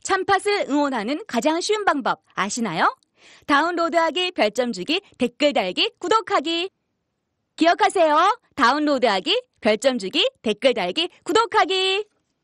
참팟을 응원하는 가장 쉬운 방법 아시나요? 다운로드하기, 별점 주기, 댓글 달기, 구독하기. 기억하세요. 다운로드하기, 별점 주기, 댓글 달기, 구독하기.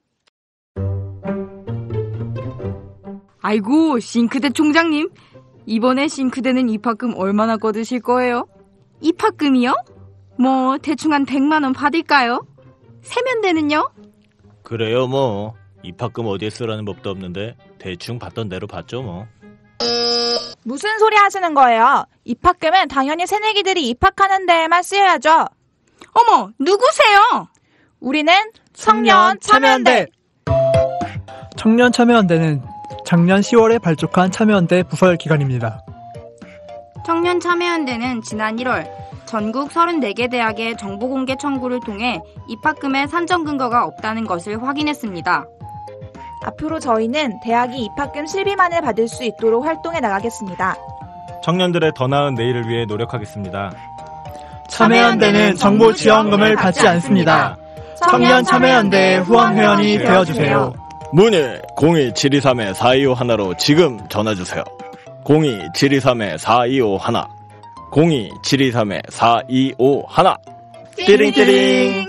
아이고, 싱크대 총장님. 이번에 싱크대는 입학금 얼마나 거두실 거예요? 입학금이요? 뭐 대충 한 100만 원 받을까요? 세면대는요? 그래요 뭐. 입학금 어디에 쓰라는 법도 없는데 대충 받던 대로 받죠 뭐. 무슨 소리 하시는 거예요? 입학금은 당연히 새내기들이 입학하는 데에만 쓰여야죠. 어머, 누구세요? 우리는 청년 참여연대. 청년 참여연대는 작년 10월에 발족한 참여연대 부설 기관입니다. 청년 참여연대는 지난 1월 전국 34개 대학의 정보공개 청구를 통해 입학금의 산정 근거가 없다는 것을 확인했습니다. 앞으로 저희는 대학이 입학금 실비만을 받을 수 있도록 활동해 나가겠습니다. 청년들의 더 나은 내일을 위해 노력하겠습니다. 참여연대는 정보 지원금을 받지 않습니다. 청년 참여연대 후원 회원이 되어주세요. 문의 02-723-4251로 지금 전화주세요. 02-723-4251 02-723-4251 띠링띠링.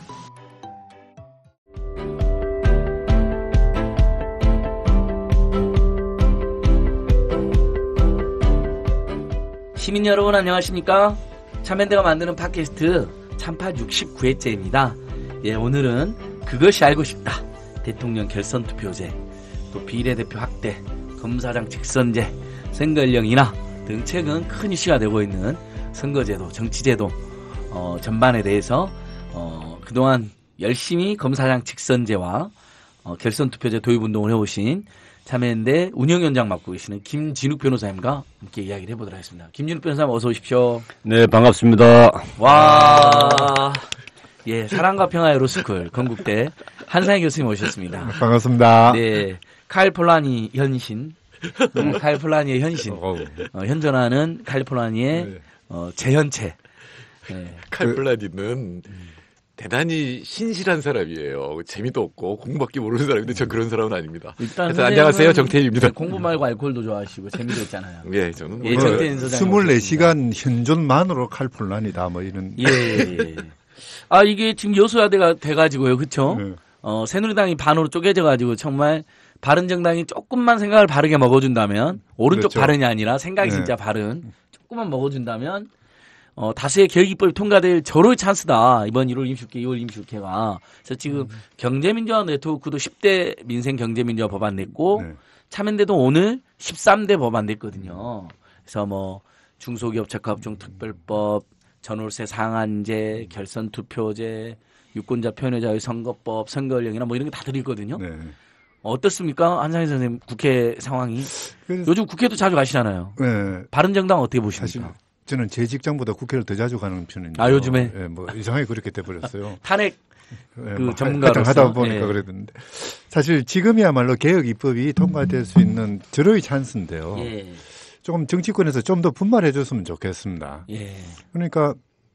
시민 여러분 안녕하십니까? 참여연대가 만드는 팟캐스트 참팟 69회째입니다. 예, 오늘은 그것이 알고 싶다. 대통령 결선 투표제, 또 비례대표 확대, 검사장 직선제, 선거연령 인하 등 최근 큰 이슈가 되고 있는 선거제도, 정치제도 전반에 대해서 그동안 열심히 검사장 직선제와 결선 투표제 도입 운동을 해오신 참여연대 운영위원장 맡고 계시는 김진욱 변호사님과 함께 이야기를 해보도록 하겠습니다. 김진욱 변호사님 어서 오십시오. 네, 반갑습니다. 와, 예, 사랑과 평화의 로스쿨 건국대 한상희 교수님 오셨습니다. 반갑습니다. 네, 칼폴라니 현신, 칼폴라니의 현신, 현존하는 칼폴라니의 재현체. 네. 칼폴라니는 대단히 신실한 사람이에요. 재미도 없고 공부밖에 모르는 사람인데 전 그런 사람은 아닙니다. 일단 안녕하세요, 정태일입니다. 공부 말고 알코올도 좋아하시고 재미도 있잖아요. 예, 저는 예, 정태인 소장 24시간 현존만으로 칼폴란이다 뭐 이런. 예. 아, 이게 지금 여소야대가 돼가지고요, 그쵸? 새누리당이 반으로 쪼개져가지고 정말 바른정당이 조금만 생각을 바르게 먹어준다면, 오른쪽 그렇죠. 바른이 아니라 생각이 진짜 바른, 조금만 먹어준다면, 다수의 개혁입법이 통과될 절호의 찬스다. 이번 1월 임시국회, 2월 임시국회가. 그래서 지금 경제민주화 네트워크도 10대 민생 경제민주화 법안 냈고, 참여연대도 오늘 13대 법안 냈거든요. 그래서 뭐, 중소기업 적합종 특별법, 전월세 상한제, 결선 투표제, 유권자 표현의 선거법, 선거연령이나 뭐 이런 게 다 들어있거든요. 네. 어떻습니까? 한상희 선생님, 국회 상황이. 요즘 국회도 자주 가시잖아요. 네. 바른정당 어떻게 보십니까? 사실 저는 제 직장보다 국회를 더 자주 가는 편인데. 아, 요즘에? 예, 뭐 이상하게 그렇게 돼버렸어요. 탄핵 그 뭐 전문가로서 하다 보니까 그랬는데 사실 지금이야말로 개혁 입법이 통과될 수 있는 절호의 찬스인데요. 예. 조금 정치권에서 좀 더 분발해줬으면 좋겠습니다. 예. 그러니까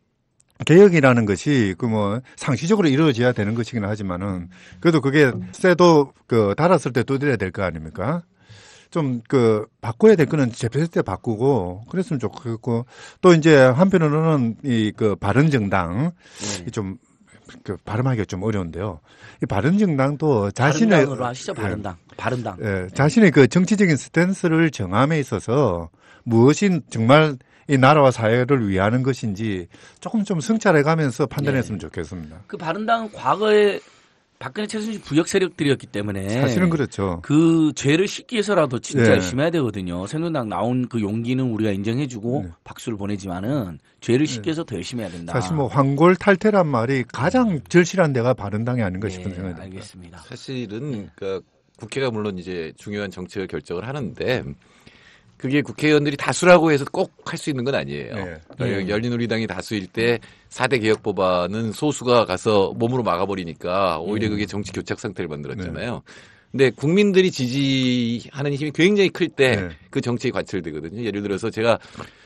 개혁이라는 것이 그 뭐 상시적으로 이루어져야 되는 것이긴 하지만은 그래도 그게 쇠도 달았을 때 두드려야 될 거 아닙니까? 좀 바꿔야 될 거는 제필 때 바꾸고 그랬으면 좋겠고 또 이제 한편으로는 이 바른정당 좀 발음하기가 좀 어려운데요. 이 바른정당도 자신의 바른당으로 하시죠. 바른당. 예, 자신의 정치적인 스탠스를 정함에 있어서 무엇이 정말 이 나라와 사회를 위하는 것인지 조금 좀 성찰해가면서 판단했으면 좋겠습니다. 그 바른당은 과거에 박근혜 최순실 부역 세력들이었기 때문에 사실은 그렇죠. 그 죄를 씻기 위해서라도 진짜 예. 열심히 해야 되거든요. 새누리당 나온 그 용기는 우리가 인정해주고 박수를 보내지만은 죄를 씻기 위해서 더 열심히 해야 된다. 사실 뭐 황골 탈퇴란 말이 가장 절실한 데가 바른당이 아닌가 싶은 생각이 듭니다. 알겠습니다. 사실은 그러니까 국회가 물론 이제 중요한 정책을 결정을 하는데 그게 국회의원들이 다수라고 해서 꼭 할 수 있는 건 아니에요. 그러니까 열린우리당이 다수일 때 4대 개혁 법안은 소수가 가서 몸으로 막아버리니까 오히려 그게 정치 교착 상태를 만들었잖아요. 근데 국민들이 지지하는 힘이 굉장히 클 때 그 정책이 관철되거든요. 예를 들어서 제가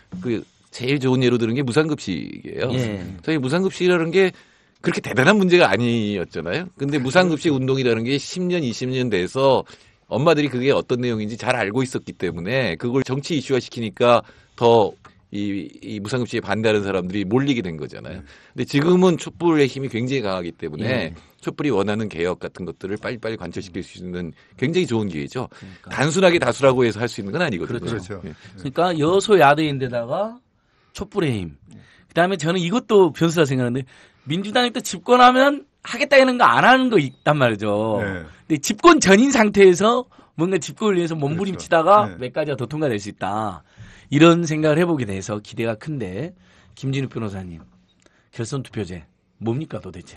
제일 좋은 예로 들은 게 무상급식이에요. 저희 무상급식이라는 게 그렇게 대단한 문제가 아니었잖아요. 근데 무상급식 운동이라는 게 10년, 20년 돼서 엄마들이 그게 어떤 내용인지 잘 알고 있었기 때문에 그걸 정치 이슈화 시키니까 더 이 무상급식에 반대하는 사람들이 몰리게 된 거잖아요. 근데 지금은 촛불의 힘이 굉장히 강하기 때문에 촛불이 원하는 개혁 같은 것들을 빨리빨리 관철시킬 수 있는 굉장히 좋은 기회죠. 그러니까. 단순하게 다수라고 해서 할 수 있는 건 아니거든요. 그렇죠. 그러니까 여소야대인데다가 촛불의 힘. 그다음에 저는 이것도 변수라 생각하는데 민주당이 또 집권하면 하겠다는 거 안 하는 거 있단 말이죠. 네. 근데 집권 전인 상태에서 뭔가 집권을 위해서 몸부림치다가 그렇죠. 네. 몇 가지가 더 통과될 수 있다. 이런 생각을 해보게 돼서 기대가 큰데 김진욱 변호사님 결선 투표제 뭡니까 도대체?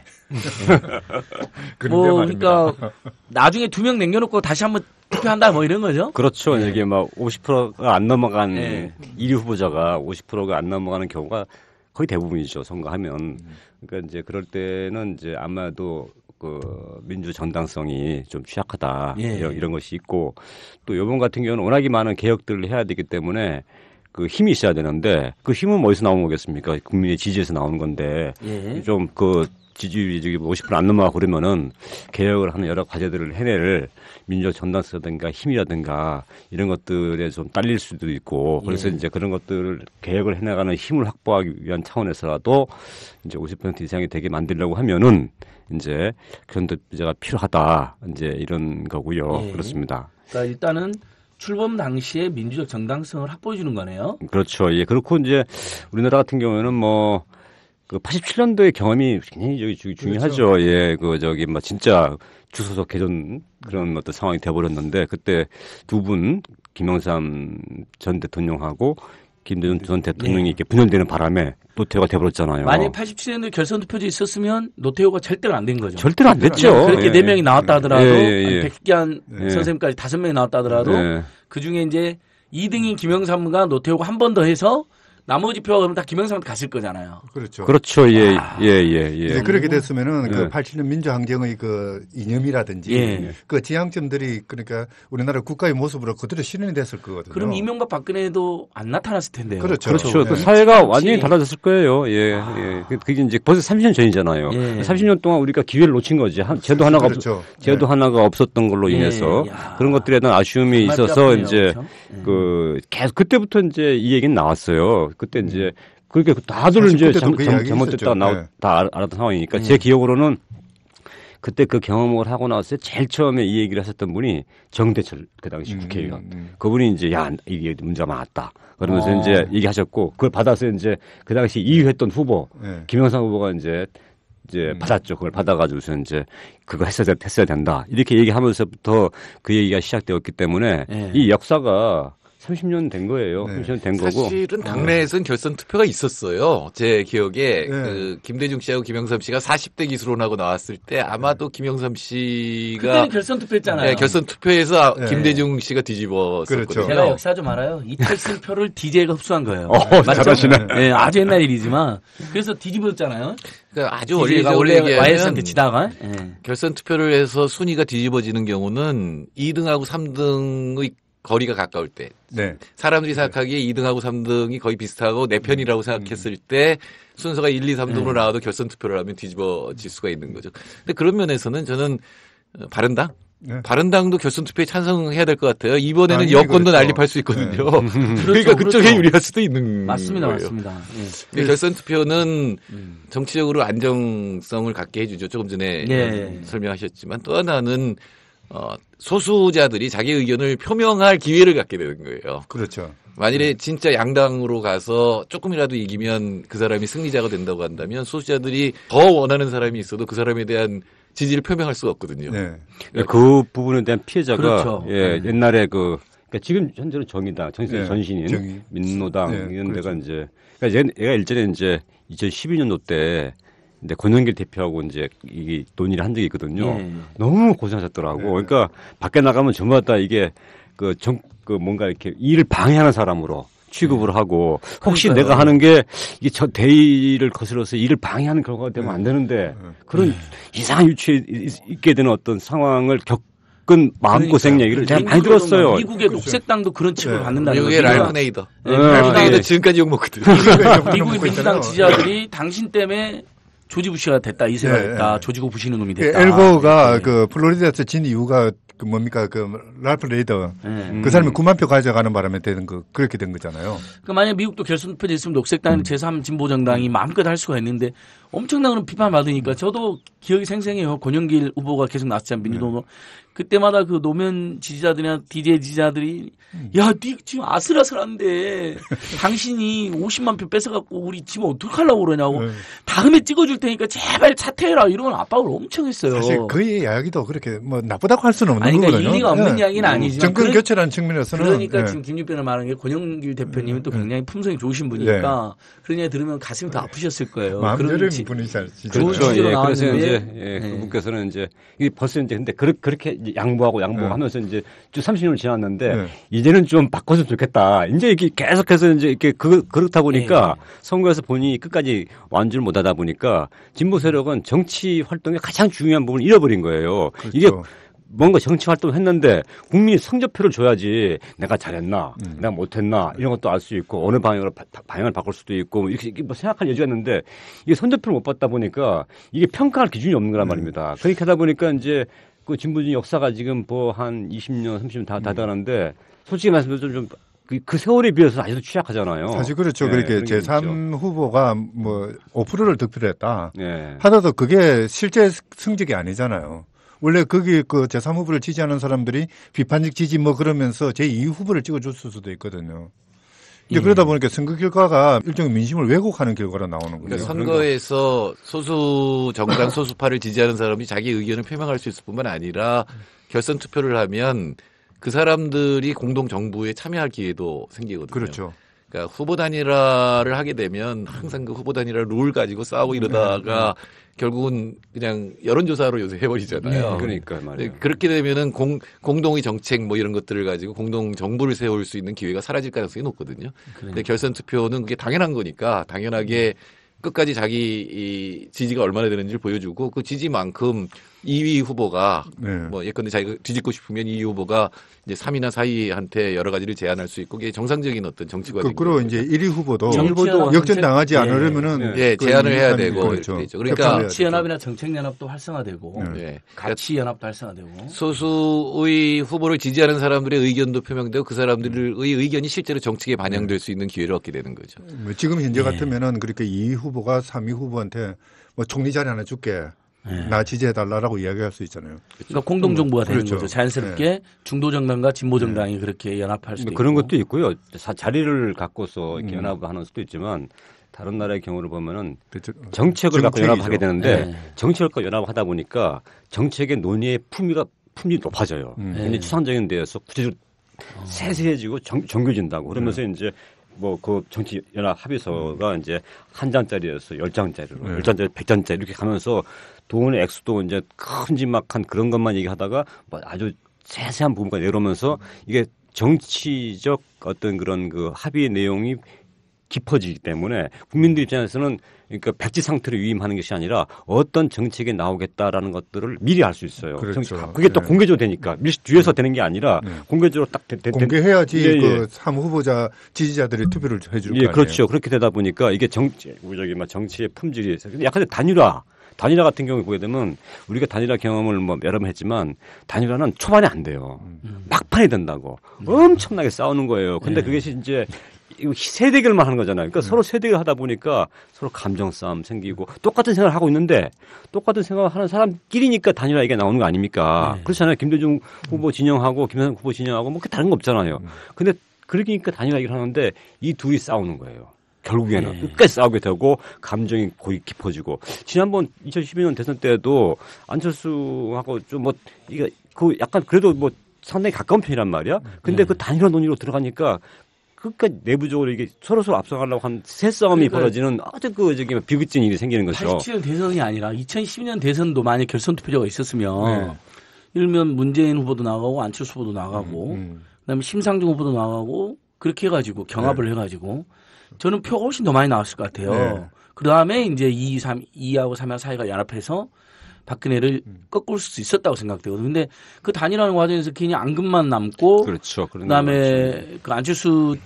뭐 그러니까 나중에 2명 남겨놓고 다시 한번 투표한다 뭐 이런 거죠? 그렇죠. 네. 이게 막 50%가 안 넘어간 네. 1위 후보자가 50%가 안 넘어가는 경우가 거의 대부분이죠. 선거하면. 그러니까 이제 그럴 때는 이제 아마도 그 민주 정당성이 좀 취약하다 예. 이런 것이 있고 또 이번 같은 경우는 워낙에 많은 개혁들을 해야 되기 때문에 그 힘이 있어야 되는데 그 힘은 어디서 나오는 거겠습니까? 국민의 지지에서 나오는 건데 예. 좀 그 지지율이 50% 안 넘어가고 그러면은 개혁을 하는 여러 과제들을 해낼 민주적 정당성이라든가 힘이라든가 이런 것들에 좀 딸릴 수도 있고 그래서 예. 이제 그런 것들을 개혁을 해나가는 힘을 확보하기 위한 차원에서라도 이제 50% 이상이 되게 만들려고 하면은 이제 그런 투표제가 필요하다 이제 이런 거고요. 예. 그렇습니다. 그러니까 일단은 출범 당시에 민주적 정당성을 확보해 주는 거네요. 그렇죠. 예. 그렇고 이제 우리나라 같은 경우에는 뭐 그 87년도의 경험이 굉장히 중요하죠. 그렇죠. 예. 그 저기 뭐 진짜 주소적 개전 그런 어떤 상황이 돼버렸는데 그때 두 분 김영삼 전 대통령하고 김대중 전 대통령이 이렇게 분열되는 바람에 노태우가 돼버렸잖아요. 만약 87년도에 결선 투표제 있었으면 노태우가 절대로 안 된 거죠. 절대로 안 됐죠. 그렇게 예. 4명이 나왔다 하더라도 예. 백기환 예. 선생님까지 5명이 나왔다 하더라도 예. 그중에 이제 2등인 김영삼과 노태우가 한 번 더 해서 나머지 표가 그러면 다 김영삼한테 갔을 거잖아요. 그렇죠. 그렇죠. 예. 예. 이제 그렇게 됐으면은 예. 그 87년 민주항쟁의 그 이념이라든지 예. 그 지향점들이 그러니까 우리나라 국가의 모습으로 그대로 실현이 됐을 거거든요. 그럼 이명박 박근혜도 안 나타났을 텐데요. 그렇죠. 그렇죠. 네. 그 사회가 완전히 달라졌을 거예요. 예. 예. 그게 이제 벌써 30년 전이잖아요. 예. 30년 동안 우리가 기회를 놓친 거지. 제도 하나가 그렇죠. 제도 하나가 없었던 걸로 예. 인해서 야. 그런 것들에 대한 아쉬움이 정말 있어서 뼈아프네요. 이제 그렇죠? 예. 그 계속 그때부터 이제 이 얘기는 나왔어요. 그때 이제 그렇게 다들 사실 이제 그때도 그 이야기 잘못됐다 있었죠. 다 알았던 상황이니까 제 기억으로는 그때 그 경험을 하고 나서 제일 처음에 이 얘기를 하셨던 분이 정대철 그 당시 국회의원 그분이 이제 야 이게 문제가 많았다 그러면서 이제 얘기하셨고 그걸 받아서 이제 그 당시 2위 했던 후보 김영삼 후보가 이제 받았죠. 그걸 받아가지고서 이제 그거 했어야 된다 이렇게 얘기하면서부터 그 얘기가 시작되었기 때문에 이 역사가 30년 된 거예요. 30년 된 거고. 사실은 당내에서는 결선 투표가 있었어요. 제 기억에 그 김대중 씨하고 김영삼 씨가 40대 기수론하고 나왔을 때 아마도 김영삼 씨가 그때는 결선 투표했잖아요. 네, 결선 투표에서 김대중 씨가 뒤집었었거든요. 그렇죠. 제가 역사 좀 알아요. 이철승 표를 DJ가 흡수한 거예요. 잘하시네. 네, 아주 옛날 일이지만 그래서 뒤집었잖아요. 그러니까 아주 DJ가 원리적으로 원래 얘기하면 YS한테 지다가 결선 투표를 해서 순위가 뒤집어지는 경우는 2등하고 3등의 거리가 가까울 때 사람들이 생각하기에 2등하고 3등이 거의 비슷하고 내 편이라고 생각했을 때 순서가 1, 2, 3등으로 나와도 결선 투표를 하면 뒤집어질 수가 있는 거죠. 근데 그런 면에서는 저는 바른당도 결선 투표에 찬성해야 될 것 같아요. 이번에는 여권도 난립할 수 있거든요. 그러니까 그쪽에 유리할 수도 있는 맞습니다. 거예요. 맞습니다. 근데 결선 투표는 정치적으로 안정성을 갖게 해주죠. 조금 전에 설명하셨지만 또 하나는 소수자들이 자기 의견을 표명할 기회를 갖게 되는 거예요. 그렇죠. 만일에 진짜 양당으로 가서 조금이라도 이기면 그 사람이 승리자가 된다고 한다면 소수자들이 더 원하는 사람이 있어도 그 사람에 대한 지지를 표명할 수가 없거든요. 그 부분에 대한 피해자가 그렇죠. 옛날에 그러니까 지금 현재는 정의당, 전신인 민노당 이런 데가 이제 그러니까 얘가 일전에 이제 2012년도 때 근데 권영길 대표하고 이제 이 논의를 한 적이 있거든요. 너무 고생하셨더라고. 그러니까 밖에 나가면 전부 다 이게 그 뭔가 이렇게 일을 방해하는 사람으로 취급을 하고 혹시 그러니까요. 내가 하는 게 이게 저 대의를 거슬러서 일을 방해하는 결과가 되면 안 되는데 그런 이상한 유치에 있게 되는 어떤 상황을 겪은 마음고생 얘기를 제가 많이 들었어요. 미국의 녹색당도 그런 취급을 받는다는 거죠. 미국의 랄프네이더. 랄프네이더 지금까지 욕먹거든. 미국의 민주당 지지자들이 당신 때문에 조지 부시가 됐다 이 생각했다. 조지고 부시는 놈이 됐다. 엘고가 그 플로리다에서 진 이유가 그 뭡니까 그 랄프 레이더 그 사람이 9만 표 가져가는 바람에 되는 거 그렇게 된 거잖아요. 그러니까 만약 미국도 결선 투표제 있으면 녹색당이 제3 진보정당이 마음껏 할 수가 있는데 엄청난 그런 비판 받으니까 저도 기억이 생생해요. 권영길 후보가 계속 나왔잖아요. 민주당 그때마다 그 노무현 지지자들이나 DJ 지지자들이 야, 니 지금 아슬아슬한데 당신이 50만 표 뺏어갖고 우리 지금 어떡하려고 그러냐고 다음에 찍어줄 테니까 제발 사퇴해라 이런 압박을 엄청 했어요. 사실 그 이야기도 그렇게 뭐 나쁘다고 할 수는 없는 그러니까 거거든요. 일리가 없는 이야기는 아니지만 정권 교체라는 측면에서는 그러니까 지금 김유변을 말하는 게 권영길 대표님은 또 굉장히 품성이 좋으신 분이니까 그런 얘기 들으면 가슴이 더 아프셨을 거예요. 마음대로 분이시죠. 그렇죠. 예, 그래서 이제 그분께서는 이제 이게 벌써 이제 근데 그렇게 이제 양보하고 하면서 이제 쭉 30년을 지났는데 이제는 좀 바꿨으면 좋겠다. 이제 이게 계속해서 이제 이렇게 그렇다 보니까 선거에서 본인이 끝까지 완주를 못하다 보니까 진보 세력은 정치 활동의 가장 중요한 부분을 잃어버린 거예요. 그렇죠. 이게 뭔가 정치 활동을 했는데 국민이 성적표를 줘야지 내가 잘했나, 내가 못했나 이런 것도 알 수 있고 어느 방향을 바꿀 수도 있고 이렇게 뭐 생각할 여지가 있는데 이게 성적표를 못 받다 보니까 이게 평가할 기준이 없는 거란 말입니다. 그렇게 하다 보니까 이제 그 진보주의 역사가 지금 뭐 한 20년, 30년 다 되는데 솔직히 말씀드려서 좀 그 세월에 비해서 아직도 취약하잖아요. 사실 그렇죠. 그렇게 제3 후보가 뭐 5%를 득표를 했다. 네. 하더라도 그게 실제 성적이 아니잖아요. 원래 거기 그 제3 후보를 지지하는 사람들이 비판적 지지 뭐 그러면서 제2 후보를 찍어줬을 수도 있거든요. 근데 그러다 보니까 선거 결과가 일종의 민심을 왜곡하는 결과로 나오는 거예요. 그러니까 선거에서 소수 정당 소수파를 지지하는 사람이 자기 의견을 표명할 수 있을 뿐만 아니라 결선 투표를 하면 그 사람들이 공동 정부에 참여할 기회도 생기거든요. 그렇죠. 그러니까 후보 단일화를 하게 되면 항상 그 후보 단일화 룰 가지고 싸우고 이러다가 결국은 그냥 여론조사로 요새 해버리잖아요. 그러니까 말이에요. 그렇게 되면은 공동의 정책 뭐 이런 것들을 가지고 공동 정부를 세울 수 있는 기회가 사라질 가능성이 높거든요. 근데 결선 투표는 그게 당연한 거니까 당연하게 끝까지 자기 이 지지가 얼마나 되는지를 보여주고 그 지지만큼 2위 후보가 뭐 예컨대 자기가 뒤집고 싶으면 2위 후보가 이제 3위나 4위한테 여러 가지를 제안할 수 있고 그게 정상적인 어떤 정치 과정. 거꾸로 이제 1위 후보도 역전당하지 않으려면은 제안을 해야 되고 그렇죠. 이렇게 되죠. 그러니까 정치연합이나 정책연합도 활성화되고 가치연합도 활성화되고 소수의 후보를 지지하는 사람들의 의견도 표명되고 그 사람들의 의견이 실제로 정책에 반영될 수 있는 기회를 얻게 되는 거죠. 뭐 지금 현재 같으면은 그렇게 2위 후보가 3위 후보한테 뭐 총리 자리 하나 줄게. 나 지지해달라고 이야기할 수 있잖아요. 그러니까 공동정부가 되는 그렇죠. 거죠. 자연스럽게 중도정당과 진보정당이 그렇게 연합할 수도 있고. 그런 것도 있고요. 자리를 갖고서 이렇게 연합을 하는 수도 있지만 다른 나라의 경우를 보면은 정책을 갖고 연합하게 되는데 정책과 연합하다 보니까 정책의 논의의 품이 높아져요. 굉장히 추상적인 데에서 구체적으로 세세해지고 정교진다고 그러면서 이제 뭐 그 정치 연합 합의서가 이제 한 장짜리에서 10장짜리로 10장짜리 100장짜리 이렇게 가면서 돈의 액수도 이제 큼지막한 그런 것만 얘기하다가 뭐 아주 세세한 부분까지 내려오면서 이게 정치적 어떤 그런 그 합의의 내용이 깊어지기 때문에 국민들 입장에서는 그러니까 백지 상태로 위임하는 것이 아니라 어떤 정책이 나오겠다라는 것들을 미리 알 수 있어요. 그렇죠. 그게 또 공개적으로 되니까 뒤에서 되는 게 아니라 공개적으로 딱 공개해야지 그 3 후보자 지지자들이 투표를 해줄 거 아니에요. 그렇죠. 그렇게 되다 보니까 이게 정치의 품질이 약간 단일화 같은 경우에 보게 되면 우리가 단일화 경험을 뭐 여러 번 했지만 단일화는 초반에 안 돼요. 막판에 된다고 엄청나게 싸우는 거예요. 근데 그것이 이제 세대결만 하는 거잖아요. 그러니까 서로 세대결 하다 보니까 서로 감정 싸움 생기고 똑같은 생각을 하고 있는데 똑같은 생각을 하는 사람끼리니까 단일화 얘기가 나오는 거 아닙니까? 그렇잖아요. 김대중 후보 진영하고 김현석 후보 진영하고 뭐 다른 거 없잖아요. 근데 그러니까 단일화 얘기를 하는데 이 둘이 싸우는 거예요. 결국에는 끝까지 싸우게 되고 감정이 거의 깊어지고 지난번 2012년 대선 때도 안철수하고 좀 뭐 이게 그 약간 그래도 뭐 상당히 가까운 편이란 말이야. 근데 그 단일화 논의로 들어가니까 끝까지 내부적으로 이게 서로 앞서가려고 한 새 싸움이 벌어지는 아주 비극적인 일이 생기는 거죠. 87년 대선이 아니라 2012년 대선도 만약 결선 투표제가 있었으면 일면 문재인 후보도 나가고 안철수 후보도 나가고 그다음에 심상정 후보도 나가고 그렇게 해가지고 경합을 해가지고 저는 표가 훨씬 더 많이 나왔을 것 같아요. 그 다음에 이제 2하고 3하고 4위가 연합해서 박근혜를 꺾을 수 있었다고 생각되거든요. 근데 그 단일화하는 과정에서 그냥 앙금만 남고 그렇죠. 그다음에 그 안철수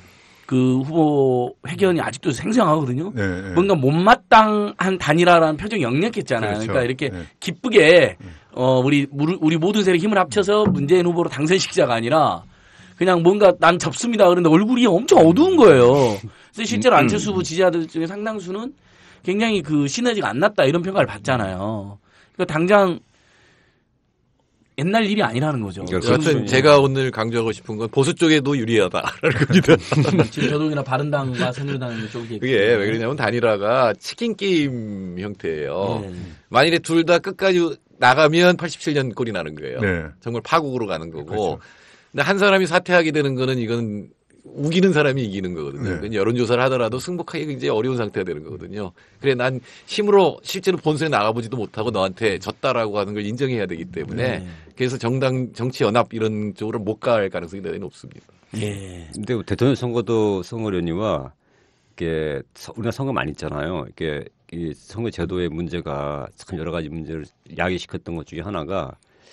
그 후보 회견이 아직도 생생하거든요. 네. 뭔가 못마땅한 단일화라는 표정이 역력했잖아요. 그렇죠. 그러니까 이렇게 네. 기쁘게 우리 모든 세력 힘을 합쳐서 문재인 후보로 당선시키자가 아니라 그냥 뭔가 난 접습니다. 그런데 얼굴이 엄청 어두운 거예요. 그래서 실제로 안철수 후보 지지자들 중에 상당수는 굉장히 그 시너지가 안 났다 이런 평가를 받잖아요. 그러니까 당장 옛날 일이 아니라는 거죠. 여하튼 제가 오늘 강조하고 싶은 건 보수 쪽에도 유리하다라는 겁니다. 지금 저동이나 바른당과 새누리당 쪽이 그게 왜 그러냐면 단일화가 치킨 게임 형태예요. 네. 만일에 둘 다 끝까지 나가면 87년 꼴이 나는 거예요. 네. 정말 파국으로 가는 거고. 그렇죠. 근데 한 사람이 사퇴하게 되는 거는 이건 우기는 사람이 이기는 거거든요. 네. 여론조사를 하더라도 승복하기 굉장히 어려운 상태가 되는 거거든요. 그래 난 힘으로 실제로 본선에 나가보지도 못하고 너한테 졌다라고 하는 걸 인정해야 되기 때문에 네. 그래서 정당 정치 연합 이런 쪽으로 못 갈 가능성이 대단히 높습니다. 예. 근데 대통령 선거도 선거련위와 이게 우리가 선거 많이 있잖아요. 이게 이 선거 제도의 문제가 참 여러 가지 문제를 야기시켰던 것 중에 하나가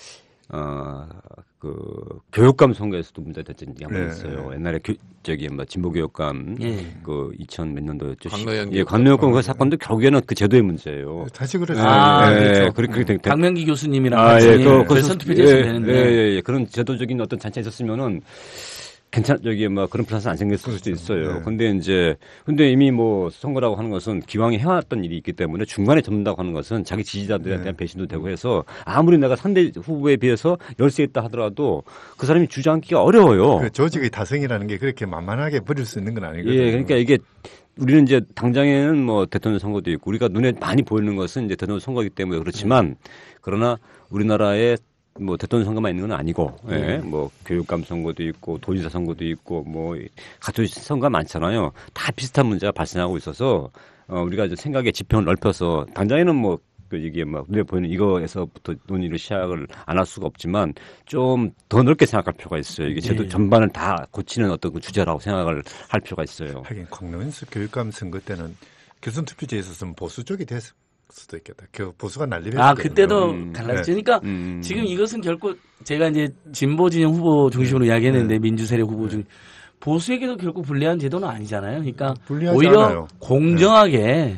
그 교육감 선거에서도 문제가 됐던 적이 한번 있어요. 옛날에 저기 뭐 진보 교육감 그 2000 몇 년도였죠. 광명교육감 그 사건도 결국에는 그 제도의 문제예요. 다시 그랬어요. 그렇죠. 그렇게 강명기 교수님이랑 같이 결선 투표제에서 되는데 그런 제도적인 어떤 잔치가 있었으면은 저기 뭐 그런 불안은 안 생겼을 수도 있어요. 근데 이미 뭐 선거라고 하는 것은 기왕에 해왔던 일이 있기 때문에 중간에 접는다고 하는 것은 자기 지지자들에 대한 배신도 되고 해서 아무리 내가 상대 후보에 비해서 열세 있다 하더라도 그 사람이 주저앉기가 어려워요. 그 조직의 다성이라는 게 그렇게 만만하게 버릴 수 있는 건 아니거든요. 예, 그러니까 이게 우리는 이제 당장에는 뭐 대통령 선거도 있고 우리가 눈에 많이 보이는 것은 이제 대통령 선거이기 때문에 그렇지만 그러나 우리나라의 뭐 대통령 선거만 있는 건 아니고, 예, 뭐 교육감 선거도 있고 도지사 선거도 있고 뭐 각종 선거가 많잖아요. 다 비슷한 문제가 발생하고 있어서 우리가 이제 생각의 지평을 넓혀서 당장에는 뭐 이게 막 눈에 보이는 이거에서부터 논의를 시작을 안 할 수가 없지만 좀 더 넓게 생각할 필요가 있어요. 이게 제도 전반을 다 고치는 어떤 그 주제라고 생각을 할 필요가 있어요. 하긴 광명시 교육감 선거 때는 결선 투표제에 있었으면 보수 쪽이 됐을 수도 있겠다. 그 보수가 난립했거든요. 그때도 갈랐죠. 그러니까 지금 이것은 결코 제가 이제 진보 진영 후보 중심으로 이야기했는데 민주 세력 후보 중 보수에게도 결코 불리한 제도는 아니잖아요. 그러니까 오히려 않아요. 공정하게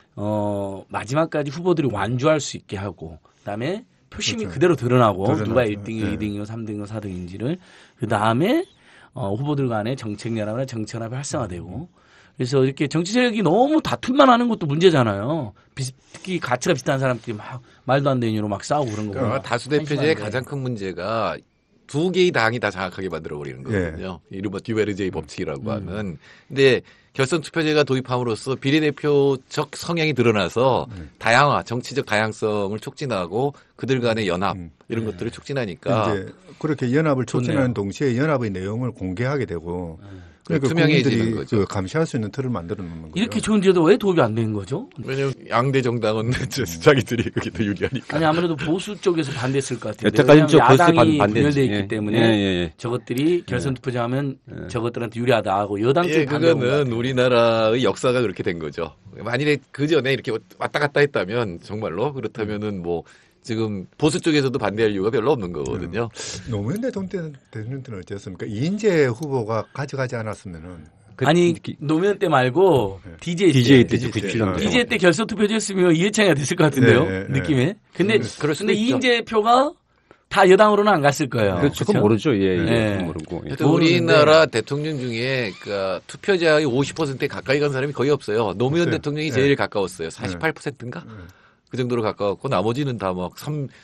마지막까지 후보들이 완주할 수 있게 하고 그다음에 표심이 그렇죠. 그대로 드러나고 누가 드러나죠. 1등이요, 2등이요, 3등이요, 4등인지를 그다음에 후보들 간의 정책 연합이나 정치 연합이 활성화되고 그래서 이렇게 정치 세력이 너무 다툼만 하는 것도 문제잖아요. 특히 가치가 비슷한 사람끼리 막 말도 안 되는 이유로 막 싸우고 그런 거. 그러니까 다수대표제의 가장 큰 문제가 두 개의 당이 다 장악하게 만들어버리는 거거든요. 이른바 듀베르제의 법칙이라고 하는. 근데 결선 투표제가 도입함으로써 비례대표적 성향이 드러나서 다양화, 정치적 다양성을 촉진하고 그들 간의 연합 이런 것들을 촉진하니까 이제 그렇게 연합을 촉진하는 동시에 연합의 내용을 공개하게 되고 그러니까 투명해지는 국민들이 거죠. 그 감시할 수 있는 틀을 만들어 놓는 거죠. 이렇게 좋은 제도 왜 도입이 안 된 거죠? 왜냐면 양대 정당은 자기들이 그게 더 유리하니까. 아니 아무래도 보수 쪽에서 반대했을 것 같은데 여태까지는 좀 야당이 반대했지. 분열돼 있기 예. 때문에 예. 저것들이 결선 투표하면 저것들한테 유리하다 하고 여당 쪽이 예, 반대한 것 그거는 같아요. 우리나라의 역사가 그렇게 된 거죠. 만일에 그 전에 이렇게 왔다 갔다 했다면 정말로 그렇다면은 뭐 지금 보수 쪽에서도 반대할 이유가 별로 없는 거거든요. 노무현 대통령 때는 어땠습니까? 이인재 후보가 가져가지 않았으면은 아니 노무현 때 말고 DJ 때죠. 97년도. DJ 때 결선 투표제였으면 이해창이가 됐을 것 같은데요. 느낌에. 근데 이인재 표가 다 여당으로는 안 갔을 거예요. 그렇죠. 그건 모르죠. 예. 네. 모르고. 하여튼 우리나라 대통령 중에 그 투표자의 50%에 가까이 간 사람이 거의 없어요. 노무현 대통령이 제일 가까웠어요. 48%인가? 그 정도로 가까웠고 나머지는 다 막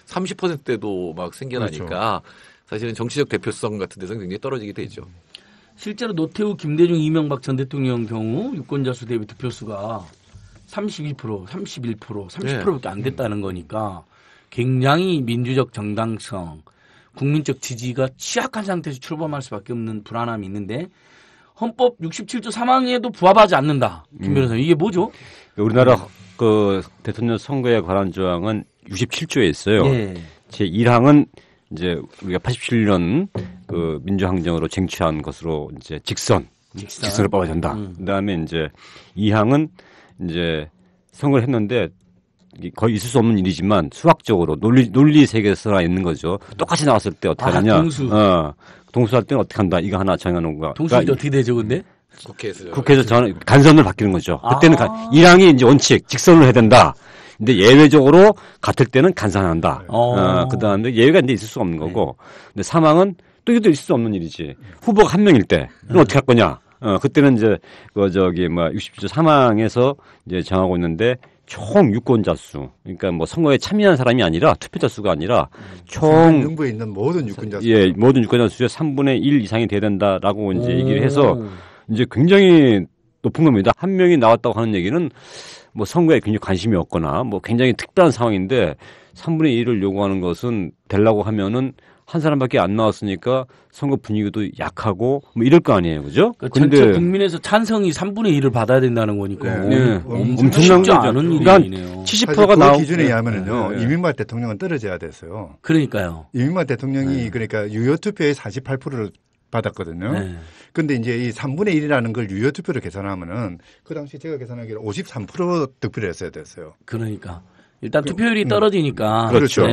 30%대도 막 생겨나니까 그렇죠. 사실은 정치적 대표성 같은 데서는 굉장히 떨어지게 되죠. 실제로 노태우, 김대중, 이명박 전 대통령 경우 유권자 수 대비 득표수가 32%, 31%, 30%밖에 안 됐다는 거니까 굉장히 민주적 정당성, 국민적 지지가 취약한 상태에서 출범할 수밖에 없는 불안함이 있는데 헌법 67조 3항에도 부합하지 않는다. 김 변호사님. 이게 뭐죠? 우리나라 그 대통령 선거에 관한 조항은 67조에 있어요. 제 1항은 이제 우리가 87년 그 민주항쟁으로 쟁취한 것으로 이제 직선을 뽑아야 된다. 그다음에 이제 2항은 이제 선거를 했는데 거의 있을 수 없는 일이지만 수학적으로 논리 세계에서 있는 거죠. 똑같이 나왔을 때 어떻게 하느냐. 동수. 동수할 때는 어떻게 한다. 이거 하나 정해놓은 거야. 동수일 때 어떻게 되죠, 근데? 국회에서 간선으로 바뀌는 거죠. 그때는 1항이 이제 원칙, 직선으로 해야 된다. 근데 예외적으로 같을 때는 간선한다. 그 다음에 예외가 이제 있을 수가 없는 거고. 근데 3항은 또 이것도 있을 수 없는 일이지. 후보가 한 명일 때, 그럼 어떻게 할 거냐? 그때는 이제, 60조 3항에서 이제 정하고 있는데, 총 유권자 수. 그러니까 뭐 선거에 참여한 사람이 아니라, 투표자 수가 아니라, 총. 정부에 있는 모든 유권자 수. 예, 모든 유권자 수의 3분의 1 이상이 돼야 된다라고 이제 얘기를 해서, 이제 굉장히 높은 겁니다. 한 명이 나왔다고 하는 얘기는, 뭐 선거에 굉장히 관심이 없거나, 뭐 굉장히 특별한 상황인데, 3분의 1을 요구하는 것은 되려고 하면은, 한 사람밖에 안 나왔으니까 선거 분위기도 약하고 뭐 이럴 거 아니에요, 그죠? 그러니까 전체 국민에서 찬성이 3분의 1을 받아야 된다는 거니까 네. 엄청난 거죠. 않은 일이네요. 70%가 나오고 그 기준에 의하면은요, 이명박 대통령은 떨어져야 됐어요. 그러니까요. 이명박 대통령이 그러니까 유효 투표의 48%를 받았거든요. 근데 이제 이 3분의 1이라는 걸 유효 투표로 계산하면은 그 당시 제가 계산하기로 53% 득표를 했어야 됐어요. 그러니까 일단 투표율이 떨어지니까. 그렇죠.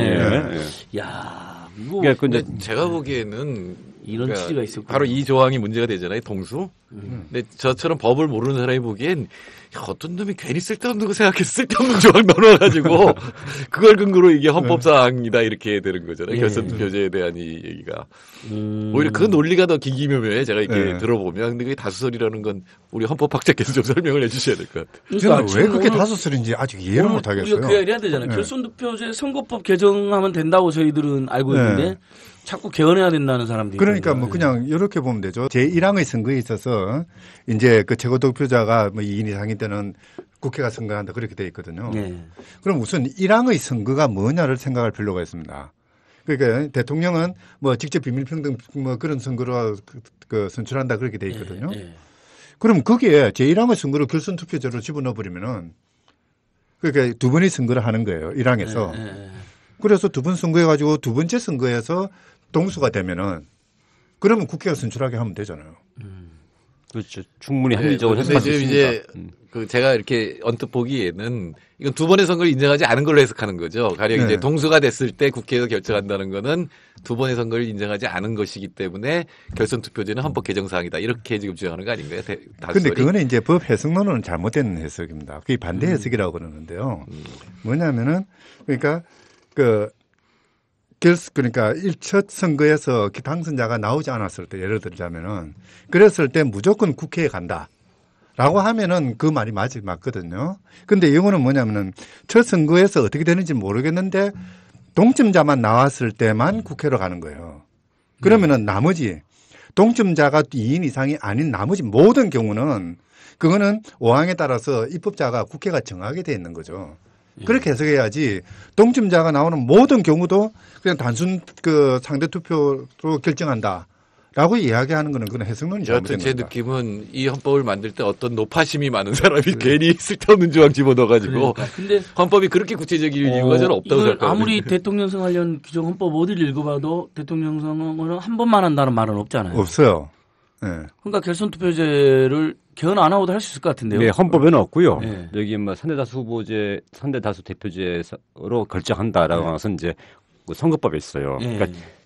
야. 근데 제가 보기에는 이런 취지가 있었고 바로 이 조항이 문제가 되잖아요. 동수. 근데 저처럼 법을 모르는 사람이 보기엔 어떤 놈이 괜히 쓸데없는 거 생각해서 쓸데없는 조항 넣어가지고 그걸 근거로 이게 헌법사항이다 이렇게 되는 거잖아요. 결선투표제에 대한 이 얘기가. 오히려 그 논리가 더 기기묘묘해. 제가 이렇게 들어보면. 근데 그게 다수설이라는 건 우리 헌법학자께서 좀 설명을 해주셔야 될 것 같아요. 그러니까 왜 그렇게 다수설인지 아직 이해를 못하겠어요. 우리가 그 얘기를 해야 되잖아요. 결선투표제 선거법 개정하면 된다고 저희들은 알고 있는데 자꾸 개헌해야 된다는 사람들이 그러니까 뭐 그냥 이렇게 보면 되죠. 제1항의 선거에 있어서 이제 그 최고 득표자가 뭐 2인 이상일 때는 국회가 선거한다 그렇게 돼 있거든요. 그럼 우선 1항의 선거가 뭐냐를 생각할 필요가 있습니다. 그러니까 대통령은 뭐 직접 비밀평등 뭐 그런 선거로 그 선출한다 그렇게 돼 있거든요. 그럼 거기에 제1항의 선거를 결선투표제로 집어넣어 버리면은 그러니까 두 번의 선거를 하는 거예요. 1항에서. 그래서 두 번 선거해가지고 두 번째 선거에서 동수가 되면은 그러면 국회가 선출하게 하면 되잖아요. 그렇죠. 충분히 합리적으로 해석할 수 있습니다. 이제 그 제가 이렇게 언뜻 보기에는 이건 두 번의 선거를 인정하지 않은 걸로 해석하는 거죠. 가령 이제 동수가 됐을 때 국회에서 결정한다는 거는 두 번의 선거를 인정하지 않은 것이기 때문에 결선 투표제는 헌법 개정 사항이다. 이렇게 지금 주장하는 거 아닌가요? 그런데 그거는 이제 법 해석론은 잘못된 해석입니다. 그게 반대 해석이라고 그러는데요. 뭐냐면은 그러니까 그러니까 1차 선거에서 당선자가 나오지 않았을 때 예를 들자면은 그랬을 때 무조건 국회에 간다라고 하면은 그 말이 맞거든요. 근데 이거는 뭐냐면은 첫 선거에서 어떻게 되는지 모르겠는데 동점자만 나왔을 때만 국회로 가는 거예요. 그러면은 나머지 동점자가 2인 이상이 아닌 나머지 모든 경우는 그거는 5항에 따라서 입법자가 국회가 정하게 돼 있는 거죠. 그렇게 해석해야지 동점자가 나오는 모든 경우도 그냥 단순 그 상대 투표로 결정한다라고 이야기하는 거는 그건 해석론이 잘못된 겁니다. 제 느낌은 이 헌법을 만들 때 어떤 노파심이 많은 사람이 괜히 쓸데없는 조항 집어넣어가지고 근데 헌법이 그렇게 구체적인 이유가 저는 없다고 생각합니다. 아무리 대통령선 관련 규정 헌법 어디를 읽어봐도 대통령선은 한 번만 한다는 말은 없잖아요. 없어요. 그러니까 결선투표제를 개헌 안 하고도 할 수 있을 것 같은데요. 네, 헌법에는 없고요. 여기 뭐 선대다수 후보제, 선대다수 대표제로 결정한다라고 하면서 이제 선거법에 있어요. 그러니까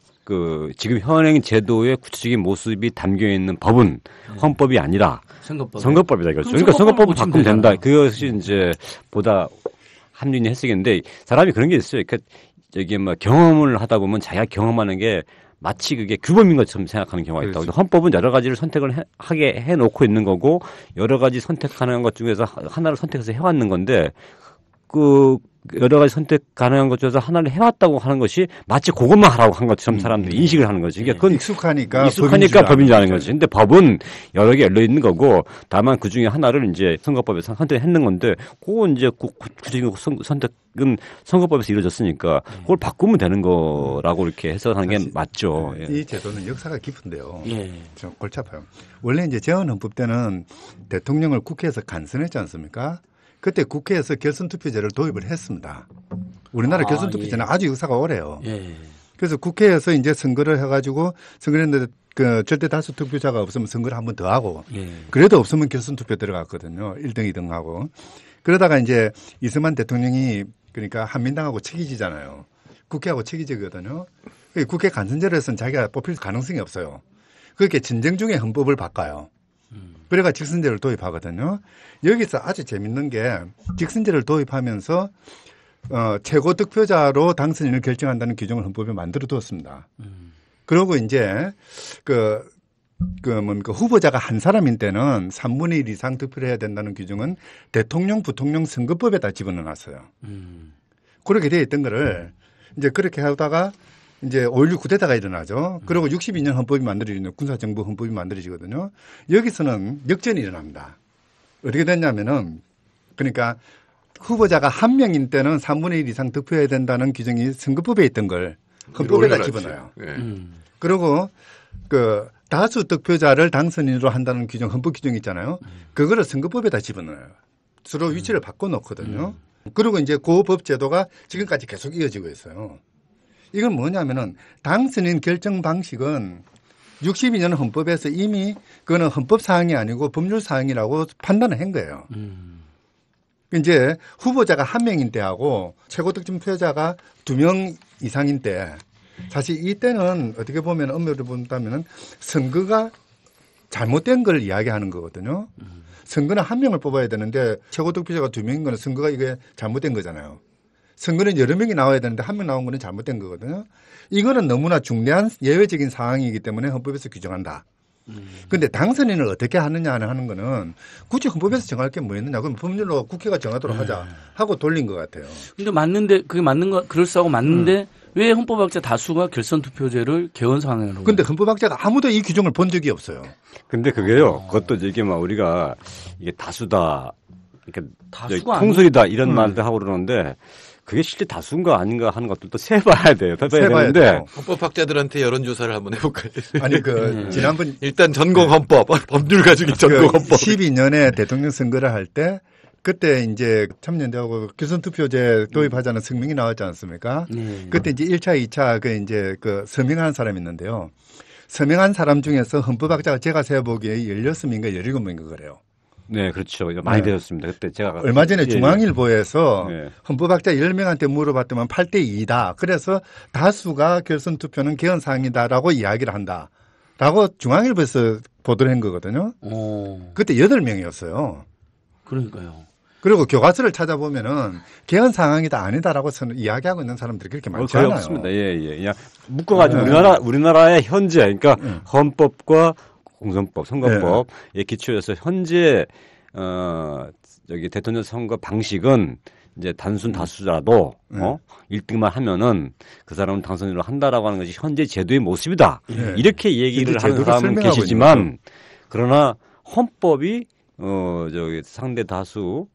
그 지금 현행 제도의 구체적인 모습이 담겨 있는 법은 헌법이 아니라 선거법이다 이거죠. 그러니까 선거법을 바꾸면 된다. 그것이 이제 보다 합리적인 해석인데 사람이 그런 게 있어요. 그러니까 여기 뭐 경험을 하다 보면 자기가 경험하는 게 마치 그게 규범인 것처럼 생각하는 경우가 있다고. 헌법은 여러 가지를 선택을 하게 해놓고 있는 거고 여러 가지 선택하는 것 중에서 하나를 선택해서 해왔는 건데 그 여러 가지 선택 가능한 것 중에서 하나를 해왔다고 하는 것이 마치 그것만 하라고 한 것처럼 사람들이 인식을 하는 거지. 그러니까 그건 익숙하니까 법인 줄 아는 거지. 근데 법은 여러 개 열려 있는 거고 다만 그 중에 하나를 이제 선거법에서 선택했는 건데 그건 이제 구체적인 선택은 선거법에서 이루어졌으니까 그걸 바꾸면 되는 거라고 이렇게 해석하는 게 맞죠. 이 제도는 역사가 깊은데요. 좀 골치 아파요. 원래 이제 재헌헌법 때는 대통령을 국회에서 간선했지 않습니까? 그때 국회에서 결선투표제를 도입을 했습니다. 우리나라 결선투표제는 아주 역사가 오래요. 그래서 국회에서 이제 선거를 해가지고 선거를 했는데 그 절대 다수 투표자가 없으면 선거를 한 번 더 하고 그래도 없으면 결선투표 들어갔거든요. 1등, 2등 하고. 그러다가 이제 이승만 대통령이 그러니까 한민당하고 책이지잖아요. 국회하고 책이지거든요. 국회 간선제로 해서는 자기가 뽑힐 가능성이 없어요. 그렇게 전쟁 중에 헌법을 바꿔요. 그래가 직선제를 도입하거든요. 여기서 아주 재밌는 게 직선제를 도입하면서 최고 득표자로 당선인을 결정한다는 규정을 헌법에 만들어 두었습니다. 그리고 이제 후보자가 한 사람인 때는 3분의 1 이상 득표를 해야 된다는 규정은 대통령, 부통령 선거법에다 집어넣어 놨어요. 그렇게 되어 있던 거를 이제 그렇게 하다가 이제 5.16 쿠데타가 일어나죠. 그리고 62년 헌법이 만들어지는 군사정부 헌법이 만들어지거든요. 여기서는 역전이 일어납니다. 어떻게 됐냐면은 그러니까 후보자가 한 명인 때는 3분의 1 이상 득표해야 된다는 규정이 선거법에 있던 걸 헌법에다 집어넣어요. 그리고 다수 득표자를 당선인으로 한다는 규정, 헌법 규정이 있잖아요. 그거를 선거법에다 집어넣어요. 서로 위치를 바꿔놓거든요. 그리고 이제 그 법 제도가 지금까지 계속 이어지고 있어요. 이건 뭐냐면은 당선인 결정 방식은 62년 헌법에서 이미 그거는 헌법 사항이 아니고 법률 사항이라고 판단을 한 거예요. 이제 후보자가 한 명인 때하고 최고 득표자가 2명 이상인 때 사실 이때는 어떻게 보면 엄밀히 본다면은 선거가 잘못된 걸 이야기하는 거거든요. 선거는 한 명을 뽑아야 되는데 최고 득표자가 2명인 거는 선거가 이게 잘못된 거잖아요. 선거는 여러 명이 나와야 되는데 한 명 나온 거는 잘못된 거거든요. 이거는 너무나 중대한 예외적인 상황이기 때문에 헌법에서 규정한다. 그런데 당선인을 어떻게 하느냐 하는 거는 굳이 헌법에서 정할 게 뭐였느냐. 그럼 법률로 국회가 정하도록 하자 하고 돌린 것 같아요. 근데 맞는데 그게 맞는 거 그럴싸하고 맞는데 왜 헌법학자 다수가 결선 투표제를 개헌 상황으로? 근데 헌법학자가 아무도 이 규정을 본 적이 없어요. 근데 그게요. 그것도 이게 막 우리가 이게 다수다, 그러니까 다수가 통솔이다 이런 말도 하고 그러는데 그게 실제 다수인가 아닌가 하는 것들도 세봐야 돼요. 세봐야 되는데 헌법학자들한테 여론조사를 한번 해볼까요? 아니 지난번 일단 전공 헌법 법률 가지고 전공 헌법 12년에 대통령 선거를 할 때 그때 이제 참여연대하고 결선 투표제 도입하자는 성명이 나왔지 않습니까? 그때 이제 1차, 2차 서명한 사람이 있는데요. 서명한 사람 중에서 헌법학자가 제가 세어보기에 16명인가 17명인가 그래요. 네, 그렇죠. 많이 되었습니다. 그때 제가 얼마 전에 중앙일보에서 헌법학자 10명한테 물어봤더만 8대2다. 그래서 다수가 결선 투표는 개헌 사항이다라고 이야기를 한다라고 중앙일보에서 보도를 한 거거든요. 그때 8명이었어요. 그러니까요. 그리고 교과서를 찾아보면은 개헌 상황이다 아니다라고 이야기하고 있는 사람들이 그렇게 많지 않아요. 없습니다. 예. 그냥 묶어가지고 우리나라의 현재 그러니까 헌법과 공선법, 선거법에 기초해서 현재 여기 대통령 선거 방식은 이제 단순 다수자라도 1등만 하면은 그 사람은 당선인으로 한다라고 하는 것이 현재 제도의 모습이다. 이렇게 얘기를 하는 사람은 계시지만 그러나 헌법이 저기 상대 다수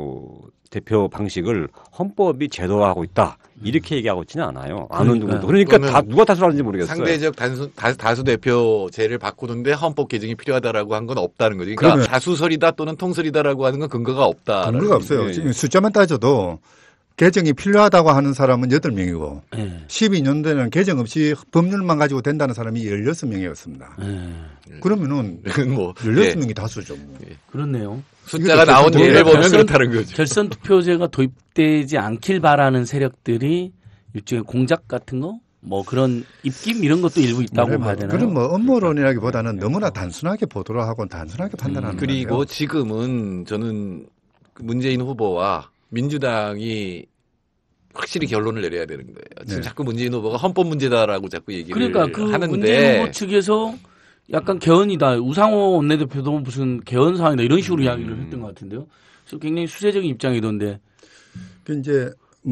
대표 방식을 헌법이 제도화하고 있다. 이렇게 얘기하고 있지는 않아요. 아는 누구도. 그러니까 누가 다수를 하는지 모르겠어요. 상대적 다수 대표제를 바꾸는데 헌법 개정이 필요하다라고 한 건 없다는 거죠. 그러니까 다수설이다 또는 통설이다라고 하는 건 근거가 없다. 근거가 없어요. 지금 숫자만 따져도 개정이 필요하다고 하는 사람은 8명이고 12년도에는 개정 없이 법률만 가지고 된다는 사람이 16명이었습니다. 그러면은 16명이 다수죠. 그렇네요. 숫자가 나온 예를 보면 그렇다는 거죠. 결선 투표제가 도입되지 않길 바라는 세력들이 일종의 공작 같은 거? 뭐 그런 입김 이런 것도 일부 있다고 봐야 되나요? 그런 음모론이라기보다는 너무나 단순하게 보도를 하고 단순하게 판단하는 거예요. 그리고 지금은 저는 문재인 후보와 민주당이 확실히 결론을 내려야 되는 거예요. 지금 자꾸 문재인 후보가 헌법 문제다라고 자꾸 얘기를 하는데 문재인 후보 측에서 약간 개헌이다. 우상호 원내대표도 무슨 개헌 사항이다 이런 식으로 이야기를 했던 것 같은데요. 그래서 굉장히 수세적인 입장이던데. 이제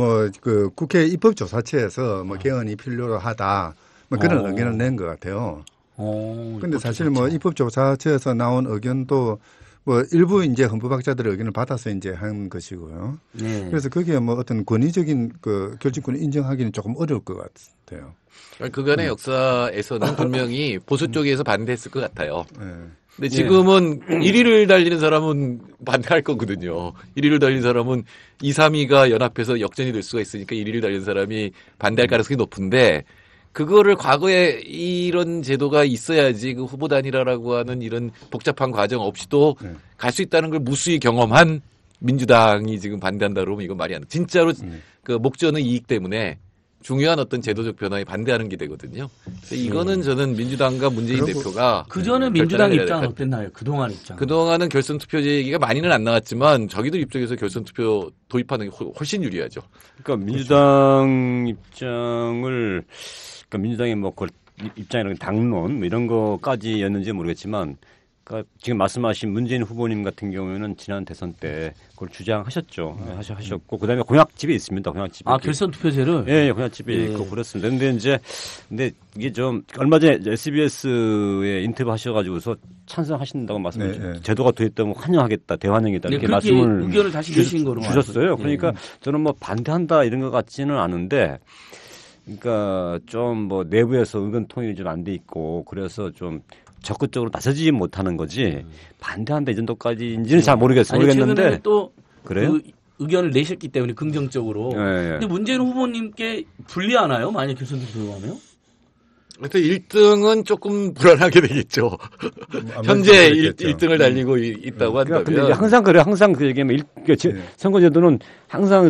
국회 입법조사처에서 개헌이 필요로 하다 그런 의견을 낸 것 같아요. 그런데 사실 입법조사처에서 나온 의견도 일부 이제 헌법학자들의 의견을 받아서 이제 한 것이고요. 그래서 그게 어떤 권위적인 결정권을 인정하기는 조금 어려울 것 같아요. 그간의 역사에서는 분명히 보수 쪽에서 반대했을 것 같아요. 근데 지금은 1위를 달리는 사람은 반대할 거거든요. 1위를 달리는 사람은 2, 3위가 연합해서 역전이 될 수가 있으니까 1위를 달리는 사람이 반대할 가능성이 높은데 그거를 과거에 이런 제도가 있어야지 그 후보 단일화라고 하는 이런 복잡한 과정 없이도 갈 수 있다는 걸 무수히 경험한 민주당이 지금 반대한다 그러면 이건 말이 안 돼. 진짜로 그 목전의 이익 때문에 중요한 어떤 제도적 변화에 반대하는 게 되거든요. 그래서 이거는 저는 민주당과 문재인 대표가 그 전에 민주당 입장은 어땠나요? 그동안 입장. 그동안은 결선 투표제 얘기가 많이는 안 나왔지만 저희들 입장에서 결선 투표 도입하는 게 훨씬 유리하죠. 그러니까 민주당 입장을 그러니까 민주당의 뭐 입장이라는 당론 뭐 이런 거까지였는지 모르겠지만 그러니까 지금 말씀하신 문재인 후보님 같은 경우에는 지난 대선 때 그걸 주장하셨죠. 하셨고 그다음에 공약집에 있습니다. 공약집에. 결선 투표제를? 예, 공약집에 있고 그렇습니다. 근데 이게 좀 얼마 전에 SBS에 인터뷰 하셔가지고서 찬성하신다고 말씀을 제도가 도입되면 환영하겠다, 대환영이다 이렇게 말씀을 의견을 다시 내신 거로 주셨어요. 그러니까 저는 뭐 반대한다 이런 것 같지는 않은데. 그러니까 좀 뭐 내부에서 의견 통일이 좀 안 돼 있고 그래서 좀 적극적으로 나서지 못하는 거지 반대한다 이 정도까지인지는 잘 모르겠는데 최근에 또 그래요? 그 의견을 내셨기 때문에 긍정적으로. 근데 문재인 후보님께 불리하나요? 만약 결선 투표로 하면? 그래서 1등은 조금 불안하게 되겠죠. 현재 1등을 달리고 있다고 한다면. 근데 항상 그래요. 항상 그 얘기하면 선거제도는 항상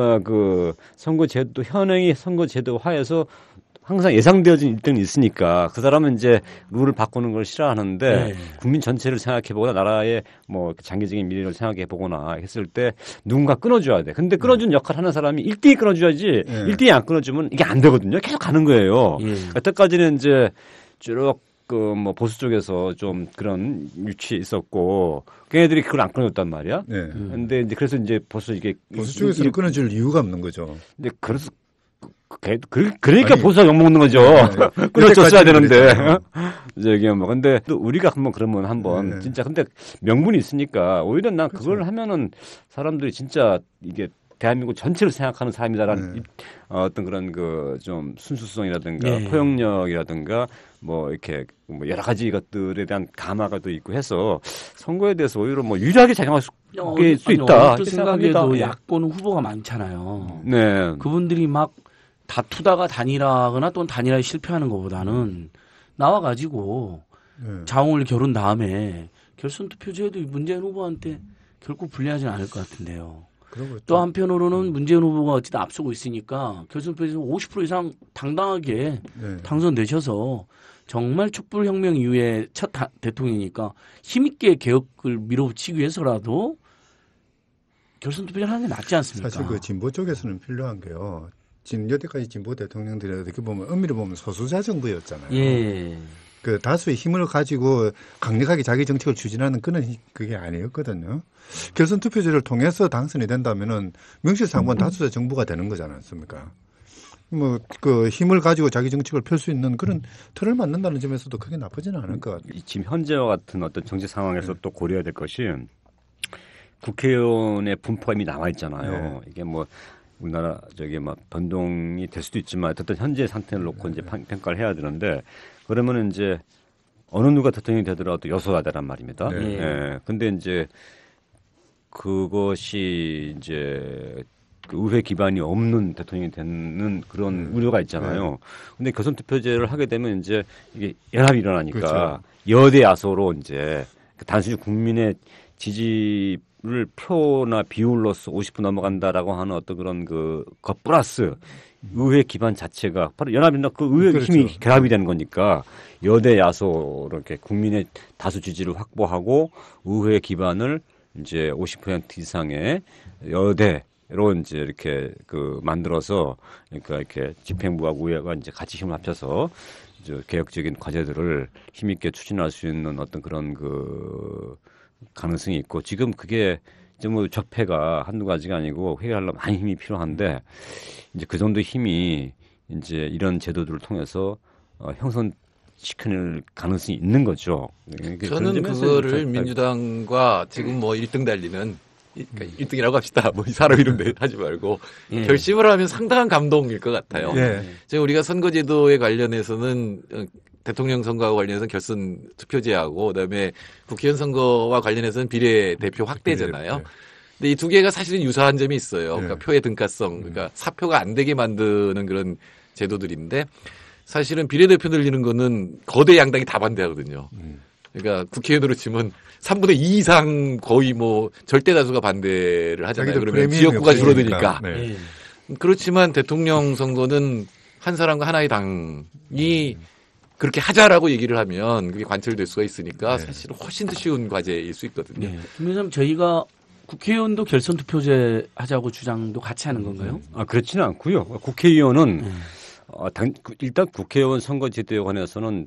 선거제도 현행의 선거제도화에서 항상 예상되어진 1등이 있으니까 그 사람은 이제 룰을 바꾸는 걸 싫어하는데 국민 전체를 생각해보거나 나라의 뭐 장기적인 미래를 생각해보거나 했을 때 누군가 끊어줘야 돼. 근데 끊어준 역할 하는 사람이 1등이 끊어줘야지 1등이 안 끊어주면 이게 안 되거든요. 계속 가는 거예요. 여태까지는 이제 쭉 뭐 보수 쪽에서 좀 그런 유치에 있었고 걔네들이 그걸 안 끊어줬단 말이야. 근데 이제 그래서 이제 벌써 이게 보수 쪽에서는 끊어줄 이유가 없는 거죠. 근데 그래서 그러니까 보수가 욕먹는 거죠. 끊어줬어야 되는데. 저기 뭐 근데 또 우리가 한번 진짜 근데 명분이 있으니까 오히려 난 그걸 하면은 사람들이 진짜 이게 대한민국 전체를 생각하는 사람이다라는 어떤 그런 그 좀 순수성이라든가 포용력이라든가 뭐 이렇게 뭐 여러 가지 것들에 대한 감화가 또 있고 해서 선거에 대해서 오히려 뭐 유리하게 작용할 수 있다. 어떤 생각에도 야권 후보가 많잖아요. 네. 그분들이 막 다투다가 단일화하거나 또는 단일화에 실패하는 것보다는 나와가지고 자웅을 겨룬 다음에 결선 투표제도 문재인 후보한테 결코 불리하지는 않을 것 같은데요. 또 한편으로는 문재인 후보가 어찌든 앞서고 있으니까 결선 투표에서 50% 이상 당당하게 당선되셔서 정말 촛불혁명 이후에 첫 대통령이니까 힘있게 개혁을 밀어붙이기 위해서라도 결선 투표를 하는 게 낫지 않습니까? 사실 그 진보 쪽에서는 필요한 게요. 여태까지 진보 대통령들이 어떻게 보면 의미를 보면 소수자 정부였잖아요. 그 다수의 힘을 가지고 강력하게 자기 정책을 추진하는 그게 아니었거든요. 결선 투표제를 통해서 당선이 된다면은 명실상부한 다수자 정부가 되는 거지 않습니까? 뭐 그 힘을 가지고 자기 정책을 펼 수 있는 그런 틀을 만든다는 점에서도 크게 나쁘지는 않을 것 같아요. 지금 현재와 같은 어떤 정치 상황에서 또 고려해야 될 것이 국회의원의 분포가 이미 나와 있잖아요. 이게 뭐 우리나라 막 변동이 될 수도 있지만 어쨌든 현재 상태를 놓고 이제 평가를 해야 되는데 그러면은 이제 어느 누가 대통령이 되더라도 여소야대란 말입니다. 근데 이제 그것이 이제 그 의회 기반이 없는 대통령이 되는 그런 우려가 있잖아요. 근데 결선 투표제를 하게 되면 이제 이게 연합이 일어나니까 여대 야소로 이제 단순히 국민의 지지를 표나 비율로서 50% 넘어간다라고 하는 어떤 그런 것 플러스 의회 기반 자체가 바로 연합이나 그 의회 힘이 결합이 되는 거니까 여대 야소로 이렇게 국민의 다수 지지를 확보하고 의회 기반을 이제 50% 이상의 여대로 이제 이렇게 만들어서 그러니까 이렇게 집행부와 의회가 이제 같이 힘을 합쳐서 이제 개혁적인 과제들을 힘있게 추진할 수 있는 어떤 그런 가능성이 있고 지금 그게 뭐 적폐가 한두 가지가 아니고 해결하려면 많이 힘이 필요한데 이제 그 정도 힘이 이제 이런 제도들을 통해서 형성시킬 가능성이 있는 거죠. 저는 그거를 민주당과 지금 뭐 1등 달리는 그러니까 1등이라고 합시다. 뭐 사람 이름 하지 말고 결심을 하면 상당한 감동일 것 같아요. 지금 우리가 선거제도에 관련해서는 대통령 선거와 관련해서 결선 투표제하고 그다음에 국회의원 선거와 관련해서는 비례대표 확대잖아요. 근데 이 두 개가 사실은 유사한 점이 있어요. 그러니까 표의 등가성, 그러니까 사표가 안 되게 만드는 그런 제도들인데 사실은 비례대표 늘리는 거는 거대 양당이 다 반대하거든요. 그러니까 국회의원으로 치면 3분의 2 이상 거의 뭐 절대 다수가 반대를 하잖아요. 그러면 지역구가 줄어드니까. 그렇지만 대통령 선거는 한 사람과 하나의 당이 그렇게 하자라고 얘기를 하면 그게 관철될 수가 있으니까 사실은 훨씬 더 쉬운 과제일 수 있거든요. 네. 김민삼 저희가 국회의원도 결선 투표제 하자고 주장도 같이 하는 건가요? 그렇지는 않고요. 국회의원은 일단 국회의원 선거제도에 관해서는